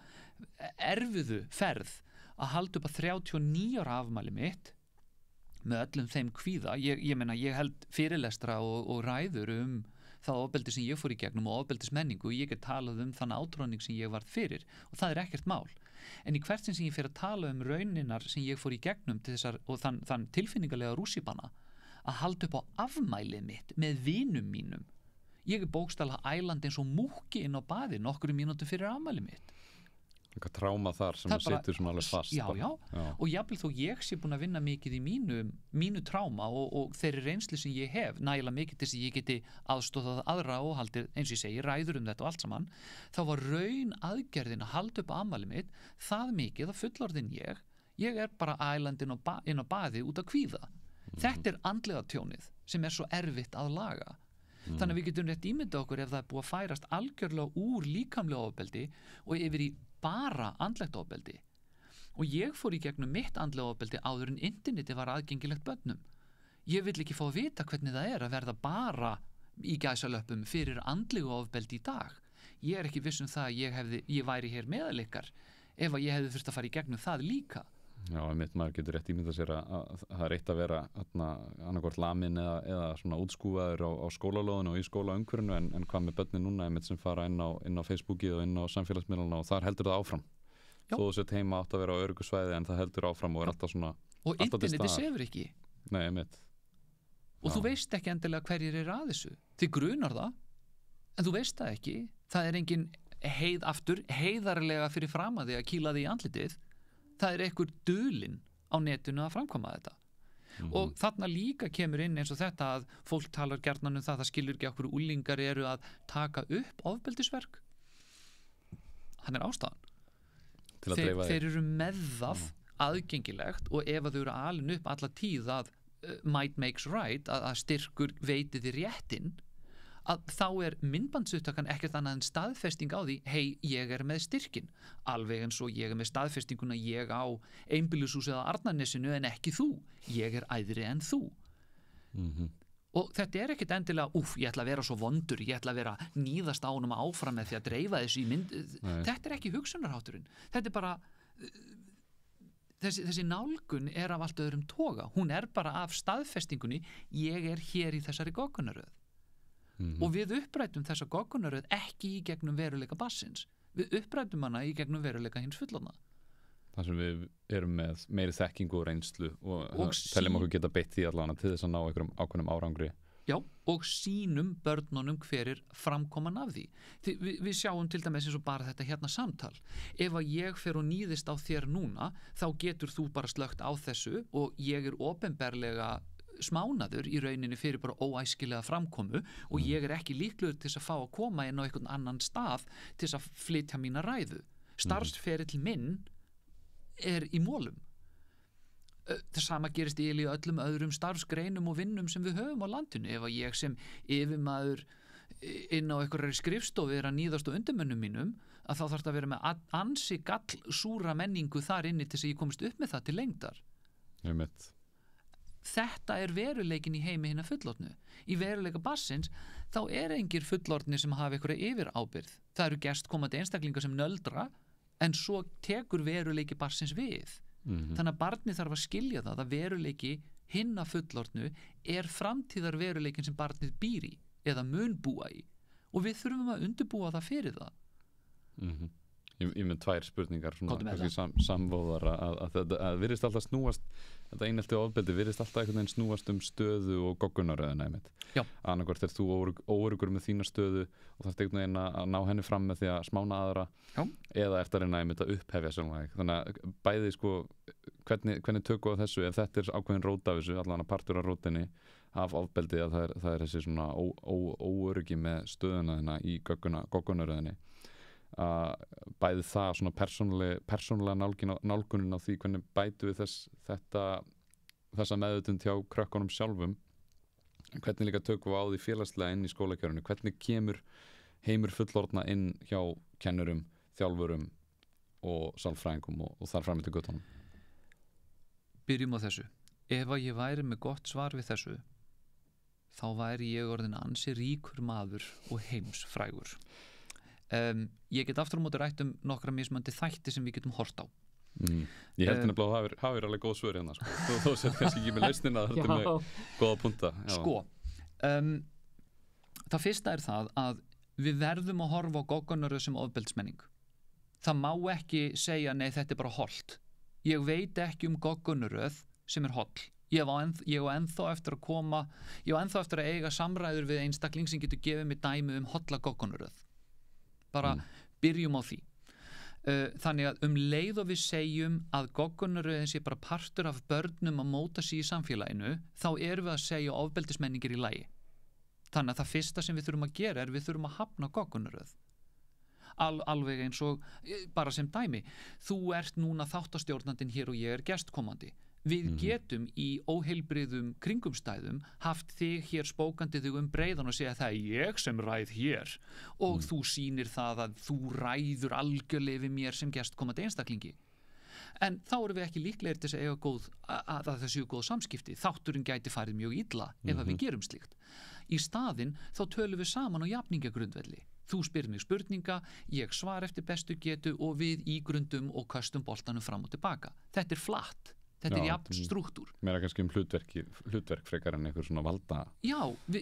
erfiðu ferð að halda upp á 39 ára afmæli mitt með öllum þeim kvíða. Ég meina, ég held fyrirlestra og ræður það ofbeldi sem ég fór í gegnum og ofbeldismenningu, og ég get talað þann átróning sem ég varð fyrir, og það er ekkert mál. En í hvert sinn sem ég fer að tala rauninar sem ég fór í gegnum til þessar, og þann tilfinningalega rússíbana, að halda upp á afmælið mitt með vinum mínum. Ég er bókstaflega ælandi eins og múkki inn á baði nokkrum mínútum fyrir afmælið mitt.
Eitthvað tráma þar sem situr svona alveg fast.
Já. Og jafnvel þó ég sé búin að vinna mikið í mínu tráma og þeirri reynslu sem ég hef nægilega mikið til þess að ég geti aðstoðað aðra og haldið, eins og ég segi, ræður þetta og allt saman, þá var raun aðgerðin að halda upp á afmælið mitt það mikið að fullorðin ég er bara ælandi inn á baði út af kvíða. Þetta er andlega tjónið sem er svo erfitt að laga. Þannig að við getum rétt ímynda okkur ef það er búið að færast algjörlega úr líkamlega ofbeldi og yfir í bara andlegt ofbeldi. Og ég fór í gegnum mitt andlega ofbeldi áður en interneti var aðgengilegt börnum. Ég vill ekki fá að vita hvernig það er að verða bara í gæsalöppum fyrir andlegu ofbeldi í dag. Ég er ekki viss það að ég væri hér meðal ykkar ef að ég hefði þurft að fara í gegnum það líka.
Já, maður getur rétt ímyndað sér að það er eitt að vera annarkvort lamin eða svona útskúfaður á skólalóðinu og í skólaumhverfinu, en hvað með börnin núna sem fara inn á Facebookið og inn á samfélagsmiðlana, og þar heldur það áfram. Þó þú sett heima átt að vera á öruggu svæði, en það heldur áfram og er alltaf svona
og interneti sefur ekki.
Nei, einmitt.
Og þú veist ekki endilega hverjir er að þessu. Þið grunar það, en þú veist það ekki. Það er engin heiðarlega fyrir fram að þig að kýla þig í andlitið. Það er einhver dulinn á netinu að framkoma þetta. Og þarna líka kemur inn eins og þetta að fólk talar gjarnan það skilur ekki okkur úlingar eru að taka upp ofbeldisverk. Hann er ástæðan. Þeir eru með það aðgengilegt, og ef að þau eru alin upp alla tíð að might makes right, að styrkur veiti þér réttinn, að þá er myndbandsupptakan ekkert annað en staðfesting á því, hei, ég er með styrkin, alveg eins og ég er með staðfestinguna ég á einbýlishúsið á Arnarnesinu en ekki þú, ég er æðri en þú. Og þetta er ekkert endilega, ég ætla að vera svo vondur, ég ætla að vera níðast á honum áfram með því að dreifa þessu í mynd. Þetta er ekki hugsunarhátturinn, þetta er bara þessi nálgun er af allt öðrum toga, hún er bara af staðfestingunni, ég er hér í þessari goggunaröð. Og við upprætum þessa goggunaröð ekki í gegnum veruleika bassins, við upprætum hana í gegnum veruleika hins fullorðna.
Það sem við erum með meiri þekkingu og reynslu og teljum okkur geta beitt því allavega til þess að ná einhverjum ákveðnum árangri.
Já, og sínum börnunum hver er framkoman af því. Við sjáum til dæmis eins og bara þetta hérna samtal. Ef að ég fer og níðist á þér núna, þá getur þú bara slögt á þessu og ég er opinberlega smánaður í rauninni fyrir bara óæskilega framkomu og ég er ekki líklegur til þess að fá að koma inn á einhvern annan stað til þess að flytja mína ræðu. Starfsferill minn er í mólum. Það sama gerist í öllum öðrum starfsgreinum og vinnum sem við höfum á landinu. Ef að ég sem yfirmaður inn á einhverjari skrifstofu að níðast á undirmönnum mínum, að þá þarf það að vera með ansi gallsúra menningu þar inni til þess að ég komist upp með það til lengdar. Þetta veruleikin í heimi hinna fullorðnu. Í veruleika barnsins þá engir fullorðnir sem hafa einhverja yfir ábyrgð. Það eru gestkomandi einstaklingar sem nöldra, en svo tekur veruleiki barnsins við. Þannig að barnið þarf að skilja það að veruleiki hinna fullorðnu framtíðar veruleikin sem barnið býr í eða mun búa í, og við þurfum að undirbúa það fyrir það.
Ég með 2 spurningar samvóðar að virðist alltaf snúast, þetta einelti og ofbeldi virðist alltaf einhvern veginn snúast stöðu og goggunaröðina annarkvort þú óöruggur með þína stöðu og þarft einhvern veginn að ná henni fram með því að smána aðra eða eftir að reyna að upphefja sannlega. Þannig að bæði hvernig tökum við á þessu ef þetta ákveðin rót af þessu, allan að partur af rótinni af ofbeldi að það þessi svona óöruggi með stöðuna þina í goggunaröðinni. Bæði það svona persónulega nálgunin á því hvernig bætu við þessa meðvitund hjá krökkunum sjálfum, hvernig líka tökum við á því félagslega inn í skólakjörunni, hvernig kemur heimur fullorðna inn hjá kennurum, þjálfurum og sálfræðingum og þar fram til göttunum.
Byrjum á þessu. Ef að ég væri með gott svar við þessu, þá væri ég orðinn ansi ríkur maður og heimsfrægur. Ég get aftur á móti rætt nokkra mismunandi þætti sem við getum hort á.
Ég held nefnilega að það hafi alveg góð svör hérna, þó sér kannski ekki með lausnina þetta með góða punta.
Það fyrsta það að við verðum að horfa á goggunaröð sem ofbeldsmenning. Það má ekki segja nei, þetta bara hollt. Ég veit ekki goggunaröð sem holl. Ég á ennþá eftir að koma, ég á ennþá eftir að eiga samræður við einstakling sem getur gefið mig dæmi holla goggunaröð. Bara byrjum á því. Þannig að leið og við segjum að goggunaröðin sé bara partur af börnum að móta sig í samfélaginu, þá erum við að segja ofbeldismenningir í lagi. Þannig að það fyrsta sem við þurfum að gera við þurfum að hafna goggunaröð. Alveg eins og bara sem dæmi, þú ert núna þáttastjórnandinn hér og ég gestkomandi. Við getum í óheilbrigðum kringumstæðum haft þig hér spókandi þig breiðan og segja það ég sem ræð hér og þú sýnir það að þú ræður algjörlega við mér sem gestkomandi einstaklingi. En þá erum við ekki líklegir til að það séu góð samskipti. Þátturinn gæti farið mjög illa ef við gerum slíkt. Í staðinn þá tölum við saman á jafningagrundvelli. Þú spyrir mig spurninga, ég svar eftir bestu getu og við ígrundum og kastum boltanum fram og tilbaka. Þetta flatt. Þetta jafn strúktúr.
Meira kannski hlutverk frekar en einhver svona valda.
Já,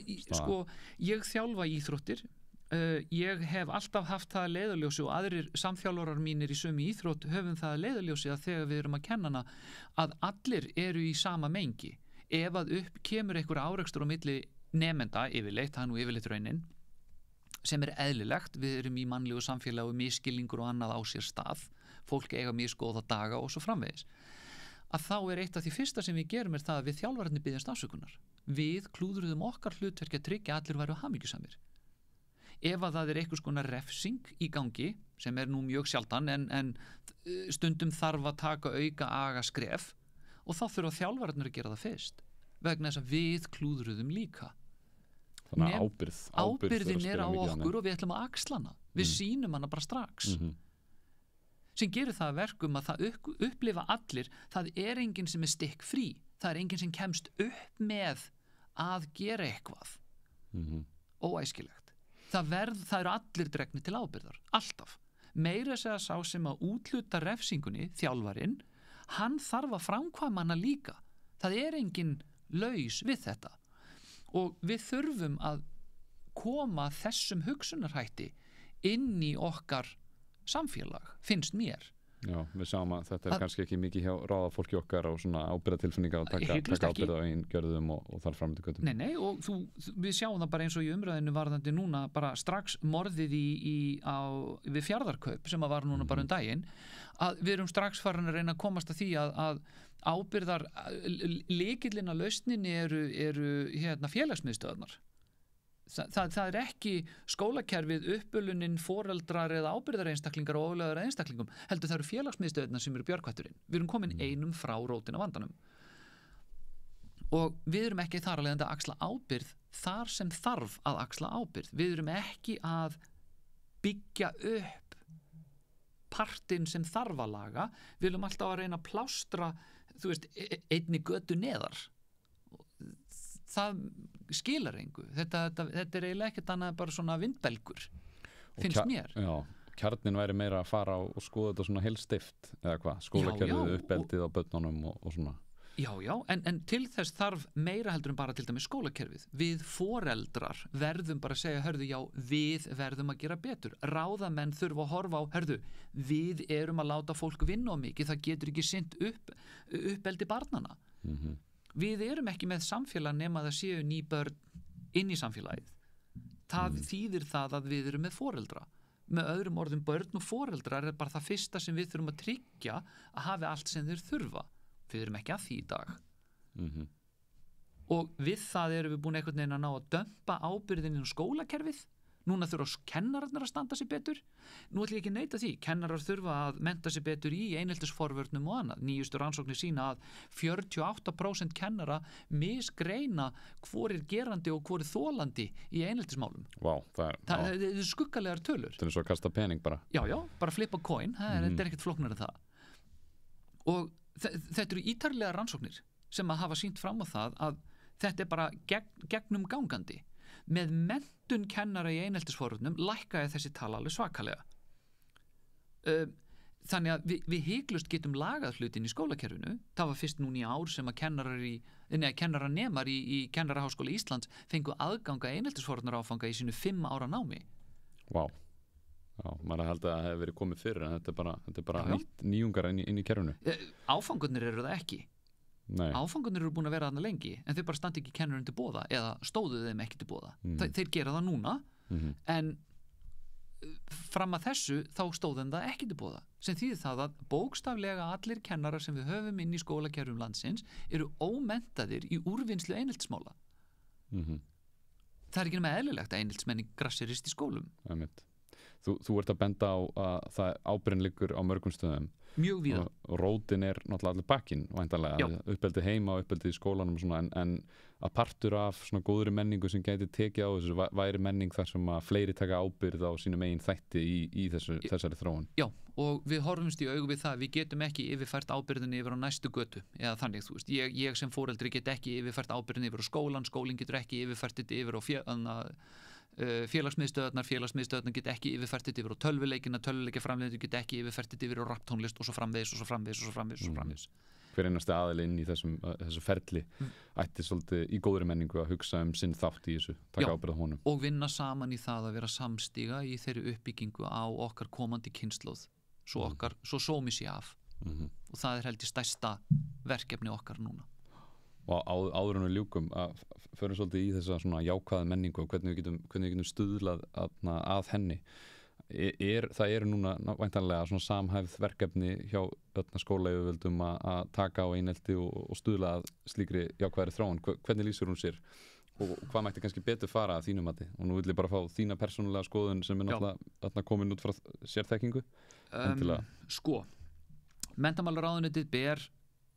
ég þjálfa íþróttir. Ég hef alltaf haft það að leiðarljósi og aðrir samþjálfarar mínir í sömu íþrótt höfum það að leiðarljósi að þegar við erum að kenna hana að allir eru í sama mengi. Ef að upp kemur einhver árekstur á milli nemenda, yfirleitt, það nú yfirleitt raunin, sem eðlilegt, við erum í mannlegu samfélagi og misskilningur og annað á sér stað, fólk eiga misgóða daga og svo framvegis. Að þá eitt af því fyrsta sem við gerum það að við þjálfararnir biðjast afsökunar. Við klúðruðum okkar hlutverki að tryggja að allir væru hamingjusamir. Ef að það einhvers konar refsing í gangi, sem nú mjög sjaldan en stundum þarf að taka auka aga skref og þá þurfa þjálfararnir að gera það fyrst vegna þess að við klúðruðum líka.
Þannig að
ábyrðin á okkur og við ætlum að axla hana. Við sýnum hana bara strax. Sem gerir það að verkum að það upplifa allir, það enginn sem stikk frí, það enginn sem kemst upp með að gera eitthvað óæskilegt. Það eru allir dregnir til ábyrgðar, alltaf. Meira segja sá sem að útluta refsingunni, þjálfarinn, hann þarf að framkvæma hana líka. Það enginn laus við þetta. Og við þurfum að koma þessum hugsunarhætti inn í okkar samfélag, finnst mér.
Já, við sjáum að þetta kannski ekki mikið hjá ráðafólki okkar og svona ábyrgðatilfinninga að taka ábyrgð á einn gjörðum og þar fram til göttum.
Nei, og við sjáum það bara eins og í umræðinu varðandi núna bara strax morðið við Fjarðarkaup sem var núna bara daginn, að við erum strax farin að reyna að komast að því að ábyrgðar lykillinn að lausninni eru félagsmiðstöðvarnar. Það ekki skólakerfið, uppölunin, foreldrar eða ábyrgðareinstaklingar og ofurlegar einstaklingum, heldur það eru félagsmiðstöðvarnar sem eru björgvætturinn. Við erum komin einum frá rótin af vandanum. Og við erum ekki þar að leiðandi að axla ábyrgð þar sem þarf að axla ábyrgð. Við erum ekki að byggja upp partinn sem þarf að laga, við viljum alltaf að reyna að plástra, þú veist, einni götu neðar. Það skilar engu. Þetta er eiginlega ekkert annað bara svona vindbelgur, finnst mér.
Já, kjarnin væri meira að fara og skoða þetta svona heilstift, eða hvað, skólakerfið, uppeldið á börnunum og svona.
Já, en til þess þarf meira heldur en bara til dæmis skólakerfið. Við foreldrar verðum bara að segja, hörðu, já, við verðum að gera betur. Ráðamenn þurfa að horfa á, hörðu, við erum að láta fólk vinna á mikið, það getur ekki sinnt uppeldi barnana. Við erum ekki með samfélag nema það séu ný börn inn í samfélagið. Það þýðir það að við erum með foreldra. Með öðrum orðum, börn og foreldrar er bara það fyrsta sem við þurfum að tryggja að hafi allt sem þeir þurfa. Við erum ekki að því í dag. Og við það erum við búin einhvern veginn að ná að dömpa ábyrðin inn á skólakerfið. Núna þurfa kennararnir að standa sig betur. Nú ætlum ég ekki að neita því. Kennarar þurfa að mennta sig betur í eineltisforvörnum og annað. Nýjustu rannsóknir sýna að 48% kennara misgreina hvor er gerandi og hvor er þolandi í eineltismálum.
Vá,
það er skuggalegar tölur.
Það er svo að kasta pening bara.
Já, bara flippa coin. Þetta er ekkert flóknara en það. Og þetta eru ítarlega rannsóknir sem að hafa sýnt fram á það að þetta er bara gegnum gangandi. Með menntun kennara í eineltisforvörnum lækkaði þessi tala alveg svakalega. Þannig að við hiklust getum lagað hlutin í skólakerfinu. Það var fyrst núna í ár sem að kennaranemar í Kennaraháskóla Íslands fengu aðganga eineltisforvörnar áfanga í sínu 5 ára námi.
Vá. Já, maður held að það hefur verið komið fyrir en þetta er bara nýjungar inn í kerfinu.
Áfangarnir eru það ekki. Nei. Áfangarnir eru búin að vera þarna lengi en þeir bara standi ekki kennurum til boða eða stóðu þeim ekki til boða. Þeir gera það núna en fram að þessu þá stóðu þeim það ekki til boða sem þýðir það að bókstaflega allir kennarar sem við höfum inn í skólakerfum landsins eru ómenntaðir í úrvinnslu eineltismála. Það er ekki nema eðlilegt að eineltismenning grassirist í skólum.
Þú ert að benda á að það ábyrgðin liggur á mörgum stöðum.
Mjög víða.
Og rótin er náttúrulega allir bakkinn, væntanlega, uppeldi heima og uppeldi í skólanum og svona, en að partur af svona góðri menningu sem gæti tekið á þessu væri menning þar sem að fleiri taka ábyrgð á sínum eigin þætti í þessari þróun. Já,
og við horfumst í augu við það, við getum ekki yfirfært ábyrgðinni yfir á næstu götu, eða þannig, þú veist, ég sem foreldri get ekki yfirfært ábyrgðinni yfir á skólinn getur ekki yfirfært þetta yfir á félagsmiðstöðarnar get ekki yfirfært þetta yfir á tölvuleikjaframleiðendur get ekki yfirfært þetta yfir á rapptónlist og svo framvegis.
Hver einasti aðili inn í þessu ferli ætti svolítið í góðri menningu að hugsa sinn þátt í þessu, taka ábyrgð á honum.
Og vinna saman í það að vera samstíga í þeirri uppbyggingu á okkar komandi kynslóð svo sómi sé af. Og það er heldur stærsta verkefni okkar núna.
Og áður en við ljúkum að förum svolítið í þessa svona jákvæða menningu og hvernig við getum stuðlað að henni. Það eru núna væntanlega svona samhæfð verkefni hjá skólayfirvöldum að taka á einelti og stuðla að slíkri jákvæðri þróun. Hvernig lýsir hún sér og hvað mætti kannski betur fara að þínu mati? Og nú vil ég bara fá þína persónulega skoðun sem er náttúrulega komin út frá sérþekkingu.
Menntamálaráðuneytið ber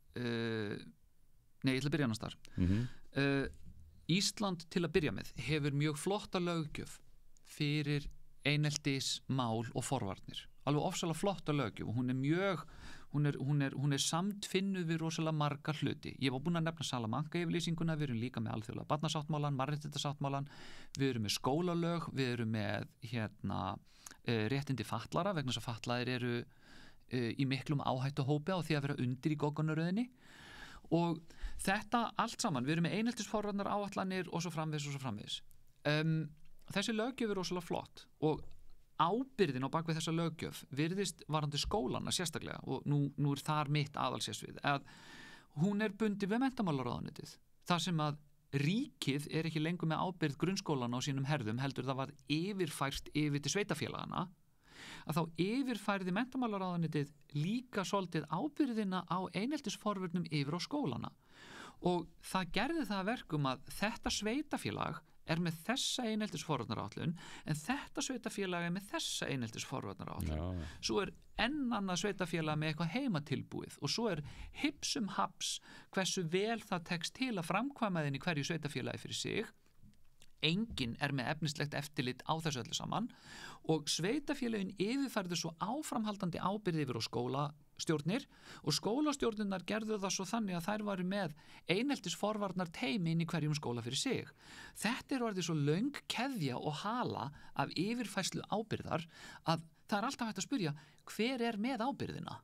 Nei, ég ætla að byrja annars þar. Ísland til að byrja með hefur mjög flotta löggjöf fyrir eineltismál og forvarnir. Alveg ofsalega flotta löggjöf og hún er samtfinnuð við rosalega marga hluti. Ég var búin að nefna Salamanca-yfirlýsinguna, við erum líka með alþjóðlega barnasáttmálan, mannréttindasáttmálan, við erum með skólalög, við erum með réttindi fatlara vegna þess að fatlaðir eru í miklum áhættuhópi á því að vera undir í goggunaröðinni. Og þetta allt saman, við erum með eineltisforvarnar áætlanir og svo framvegis. Þessi löggjöf er rosalega flott og ábyrgðin á bakvið þessa löggjöf virðist varandi skólana sérstaklega og nú er þar mitt aðalsérsvið að hún er bundið við menntamálaráðuneytið. Það sem að ríkið er ekki lengur með ábyrgð grunnskólana á sínum herðum heldur það var yfirfært yfir til sveitafélagana að þá yfirfærði menntamálaráðuneytið líka svolítið ábyrgðina á eineltisforvörnum yfir á skólana og það gerði það að verkum að þetta sveitafélag er með þessa eineltisforvarnaráætlun en þetta sveitafélag er með þessa eineltisforvarnaráætlun. Svo er enn annað sveitafélag með eitthvað heimatilbúið og svo er hipsum haps hversu vel það tekst til að framkvæma þinn í hverju sveitafélagi fyrir sig enginn með efnislegt eftirlit á þessu öllu saman og sveitafélögin yfirfærðu svo áframhaldandi ábyrgð yfir á skólastjórnir og skólastjórnirnar gerðu það svo þannig að þær varu með eineltisforvarnar teymi inn í hverjum skóla fyrir sig. Þetta orðið svo löng keðja og hala af yfirfærslu ábyrgðar að það alltaf hægt að spyrja hver með ábyrgðina?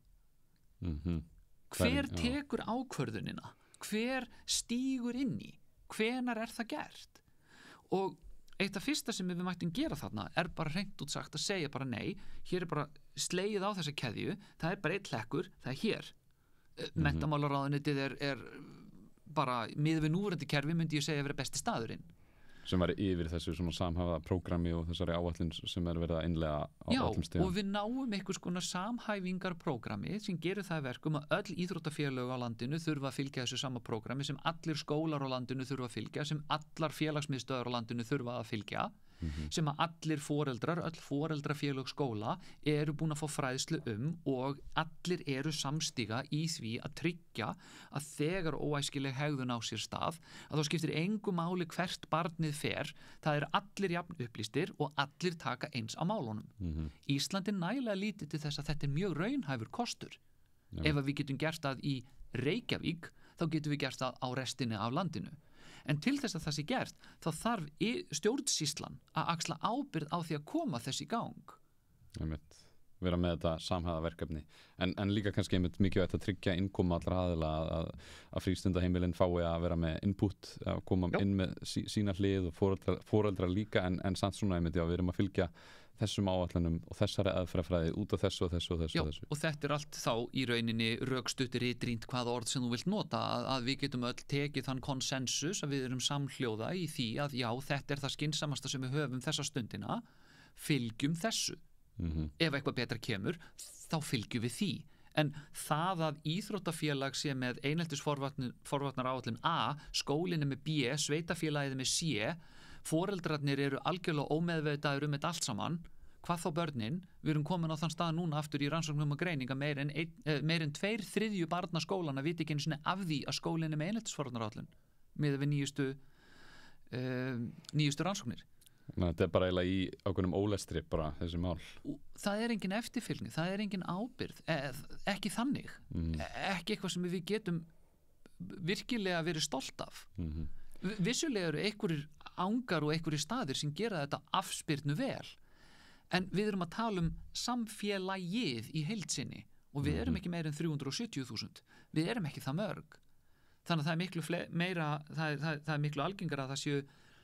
Hver tekur ákvörðunina? Hver stígur inn í? Hvenar það gert? Og eitt af fyrsta sem við mættum gera þarna bara hreint út sagt að segja bara nei, hér bara slegið á þessa keðju, það bara einn hlekkur, það hér. Menntamálaráðuneytið er bara miðað við núverandi kerfi myndi ég segja að vera besti staðurinn.
Sem væri yfir þessu svona samhæfða prógrami og þessari áætlun sem verið að innlega á öllum stigum. Já, og við náum einhvers konar samhæfingarprógrami sem gerir það verkum að öll íþróttafélög á landinu þurfa að fylgja þessu sama prógrami sem allir skólar á landinu þurfa að fylgja, sem allar félagsmiðstöðvar á landinu þurfa að fylgja, sem að allir foreldrar, öll foreldrafélög skóla eru búin að fá fræðslu og allir eru samstíga í því að tryggja að þegar óæskileg hegðun á sér stað að þá skiptir engu máli hvert barnið fer, það eru allir jafn upplýstir og allir taka eins á málunum. Ísland nægilega lítið til þess að þetta mjög raunhæfur kostur. Ef að við getum gert það í Reykjavík þá getum við gert það á restinni af landinu. En til þess að það sé gert, þá þarf stjórnsýslan að axla ábyrgð á því að koma þess í gang. Vera með þetta samhæfða verkefni. En líka kannski mikilvægt að tryggja innkoma allra aðila að frístundaheimilin fái að vera með input, að koma inn með sína hlið og foreldrar líka, en samt svona við erum að fylgja þessum áætlunum og þessari aðferðafræði út af þessu og þessu og þessu.
Já, og þetta allt þá í rauninni rökstuttir rítrýnt hvaða orð sem þú vilt nota, að við getum öll tekið þann konsensus að við erum samhljóða í því að já, þetta það skynsamasta sem við höfum þessa stundina, fylgjum þessu. Ef eitthvað betra kemur, þá fylgjum við því. En það að íþróttafélag sé með eineltisforvarnar áætlun A, skólinn með B, sveitafélagið með C, foreldrarnir eru algjörlega ómeðvitaður þetta allt saman, hvað þá börnin? Við erum komin á þann stað núna aftur í rannsóknum og greining að meir en 2/3 barna skólana viti ekki einu sinni af því að skólinn með eineltisforvarnar áætlun miðað við nýjustu rannsóknir.
Þetta bara eiginlega í ákveðnum ólestri bara þessi mál.
Það engin eftirfylgni, það engin ábyrgð, ekki þannig, ekki eitthvað sem við getum virkilega verið stolt af. Vissulega eru einhverjir ángar og einhverjir staðir sem gera þetta afspyrnu vel, en við erum að tala samfélagið í heild sinni og við erum ekki meira en 370.000, við erum ekki það mörg, þannig að það miklu meira, það miklu algengar að það séu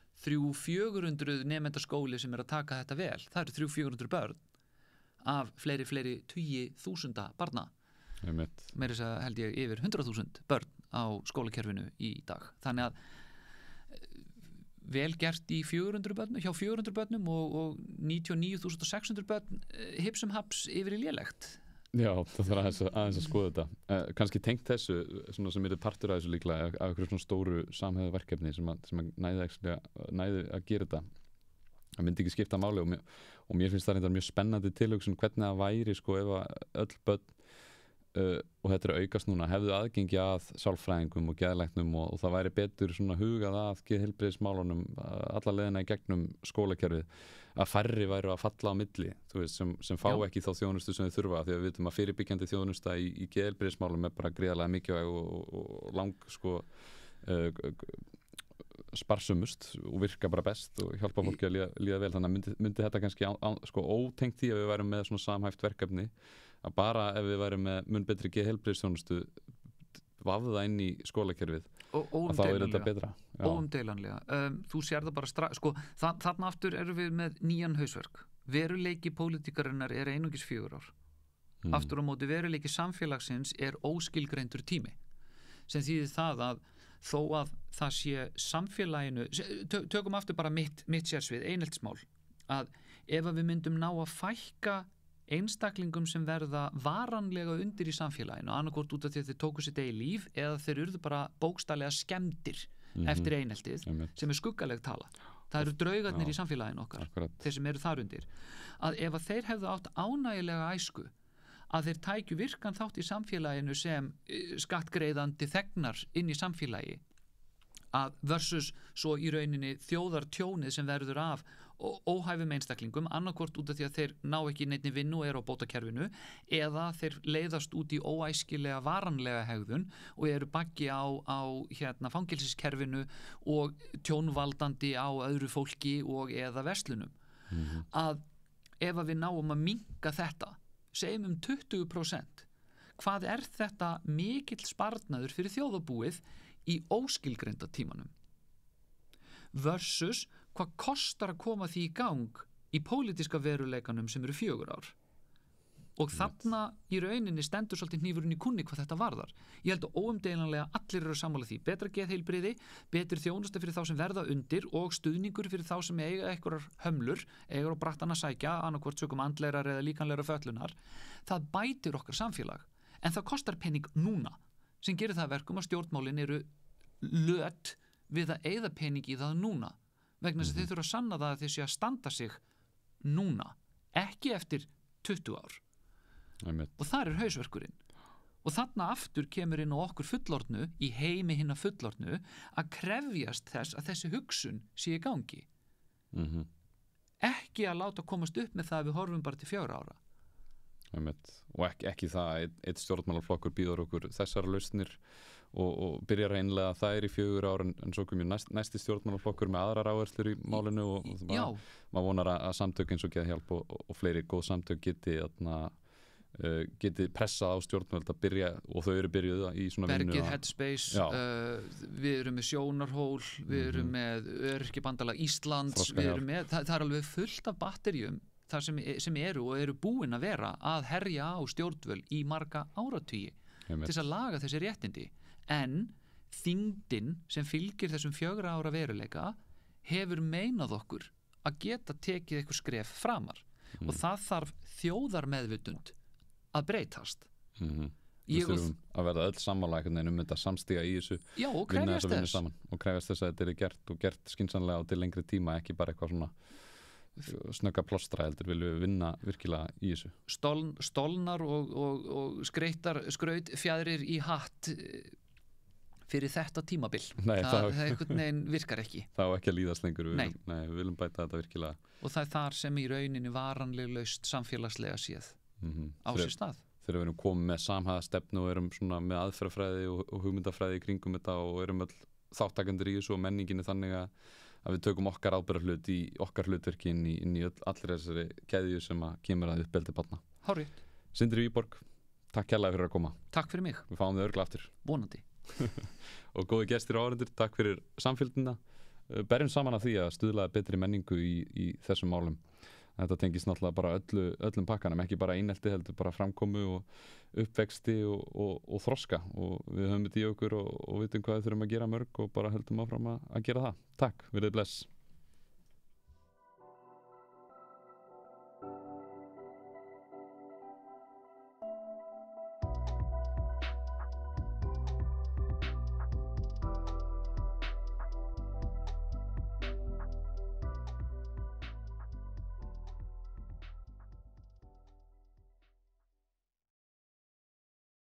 300-400 nemendaskóli sem að taka þetta vel, það eru 300-400 börn af fleiri tugi þúsunda barna, meira þess að held ég yfir 100.000 börn á skólakerfinu í dag, þannig að vel gert í 400 börnum og 99.600 börn hipsum haps yfir í lélegt.
Já, það þarf aðeins að skoða þetta. Kannski tengt þessu sem partur af þessu líklega af einhverju svona stóru samhæfðu verkefni sem næði að gera þetta. Það myndi ekki skipta máli og mér finnst það reyndar mjög spennandi tilhugsun hvernig það væri ef að öll börn og þetta aukast núna, hefðu aðgengi að sálfræðingum og geðlæknum og það væri betur svona hugað að geðheilbrigðismálunum alla leiðina í gegnum skólakerfið, að færri væru að falla á milli, þú veist, sem fá ekki þá þjónustu sem þau þurfa, því að við vitum að fyrirbyggjandi þjónusta í geðheilbrigðismálum bara gríðarlega mikilvæg og lang sparsumust og virka bara best og hjálpa fólki að líða vel, þannig að myndi þetta kannski ótengt því að við værum með svona samhæft verkefni, að bara ef við værum með mun betri geðheilbrigðisþjónustu vafða inn í skólakerfið að þá þetta betra.
Óumdeilanlega. Þú sér það bara þarna aftur erum við með nýjan hausverk. Veruleiki pólitíkarinnar einungis 4 ár. Aftur á móti veruleiki samfélagsins óskilgreindur tími, sem þýðir það að þó að það sé samfélaginu, tökum aftur bara mitt sérsvið, eineltismál, að ef við myndum ná að fækka einstaklingum sem verða varanlega undir í samfélaginu, annarkvort út af því að þeir tóku sitt eigið líf eða þeir urðu bara bókstaflega skemmdir eftir eineltið, sem skuggaleg tala. Það eru draugarnir í samfélaginu okkar, þeir sem eru þar undir, að ef að þeir hefðu átt ánægilega æsku, að þeir tækju virkan þátt í samfélaginu sem skattgreiðandi þegnar inn í samfélagi, að versus svo í rauninni þjóðartjónið sem verður af óhæfum einstaklingum, annarkvort út af því að þeir ná ekki neinni vinnu og eru á bótakerfinu eða þeir leiðast út í óæskilega varanlega hegðun og eru baggi á fangelsiskerfinu og tjónvaldandi á öðru fólki og eða verslunum. Að ef að við náum að minnka þetta, segjum 20%, hvað þetta mikill sparnaður fyrir þjóðarbúið í óskilgreinda tímanum versus hvað kostar að koma því í gang í pólitíska veruleikanum sem eru 4 ár og þarna í rauninni stendur svolítið hnífurinn í kunni hvað þetta varðar. Ég held að óumdeilanlega allir eru sammála því, betra geðheilbrigði, betur þjónusta fyrir þá sem verða undir og stuðningur fyrir þá sem eiga einhverjar hömlur, eiga á brattan að sækja annarkvort sökum andlegrar eða líkamlegrar fötlunar, það bætir okkar samfélag en það kostar penning núna sem gerir það verkum að stjórnmálin eru löt við að eyða pening í það núna vegna þess að þeir þurfa að sanna það að þeir séu að standa sig núna, ekki eftir 20 ár. Og þar hausverkurinn. Og þarna aftur kemur inn á okkur fullorðnu, í heimi hinna fullorðnu, að krefjast þess að þessi hugsun sé í gangi. Ekki að láta komast upp með það að við horfum bara til 4 ára.
Og ekki það að eitt stjórnmálaflokkur býður okkur þessar lausnir og byrjar að innlega þær í 4 ár en svo komur næsti stjórnmálaflokkur með aðrar áherslur í málinu og maður vonar að samtök eins og Geðhjálp og fleiri góð samtök geti pressað á stjórnvöld að byrja og þau eru byrjuð í svona vinnu.
Bergið, Headspace, við erum með Sjónarhól, við erum með Öryrkjabandalag Íslands, við erum með, það er alveg fullt af batterjum þar sem eru búin að vera að herja á stjórnvöld í marga áratugi til þess að laga þessi réttindi. En þyngdin sem fylgir þessum 4 ára veruleika hefur meinað okkur að geta tekið eitthvað skref framar og það þarf þjóðarmeðvitund að breytast.
Við þurfum að verða öll sammála þetta samstíga í þessu
og krefjast þess
og krefjast þess að þetta er gert og gert skynsamlega og til lengri tíma, ekki bara eitthvað svona snögga plástra, heldur viljum við vinna virkilega í þessu.
Stolnar og skraut fjæðrir í hatt fyrir þetta tímabil. Það einhvern veginn virkar ekki.
Það á ekki að líðast lengur. Við viljum bæta þetta virkilega.
Og það er þar sem í rauninni varanleg laust samfélagslega séð á sér stað.
Þegar við erum komið með samhæða stefnu og erum svona með aðferðafræði og hugmyndafræði í kringum þetta og erum öll þáttakendur í þessu og menningin er þannig að við tökum okkar ábyrgðarhlut í okkar hlutverki inn í allir þessari keðju sem að kemur að uppeldi barna.
Hárrétt.
Sindri Víborg, takk kærlega fyrir að koma.
Takk fyrir mig.
Við fáum þig örugglega aftur.
Vonandi.
Og góði gestir og áhorfendur, takk fyrir samfylgdina. Berjum saman að því að stuðla betri menningu í þessum málum. Þetta tengist náttúrulega bara öllum pakkanum, ekki bara einelti, heldur bara framkomu og uppvexti og þroska og við höfum þetta í okkur og vitum hvað við þurfum að gera mörg og bara höldum áfram að gera það. Takk, verið bless.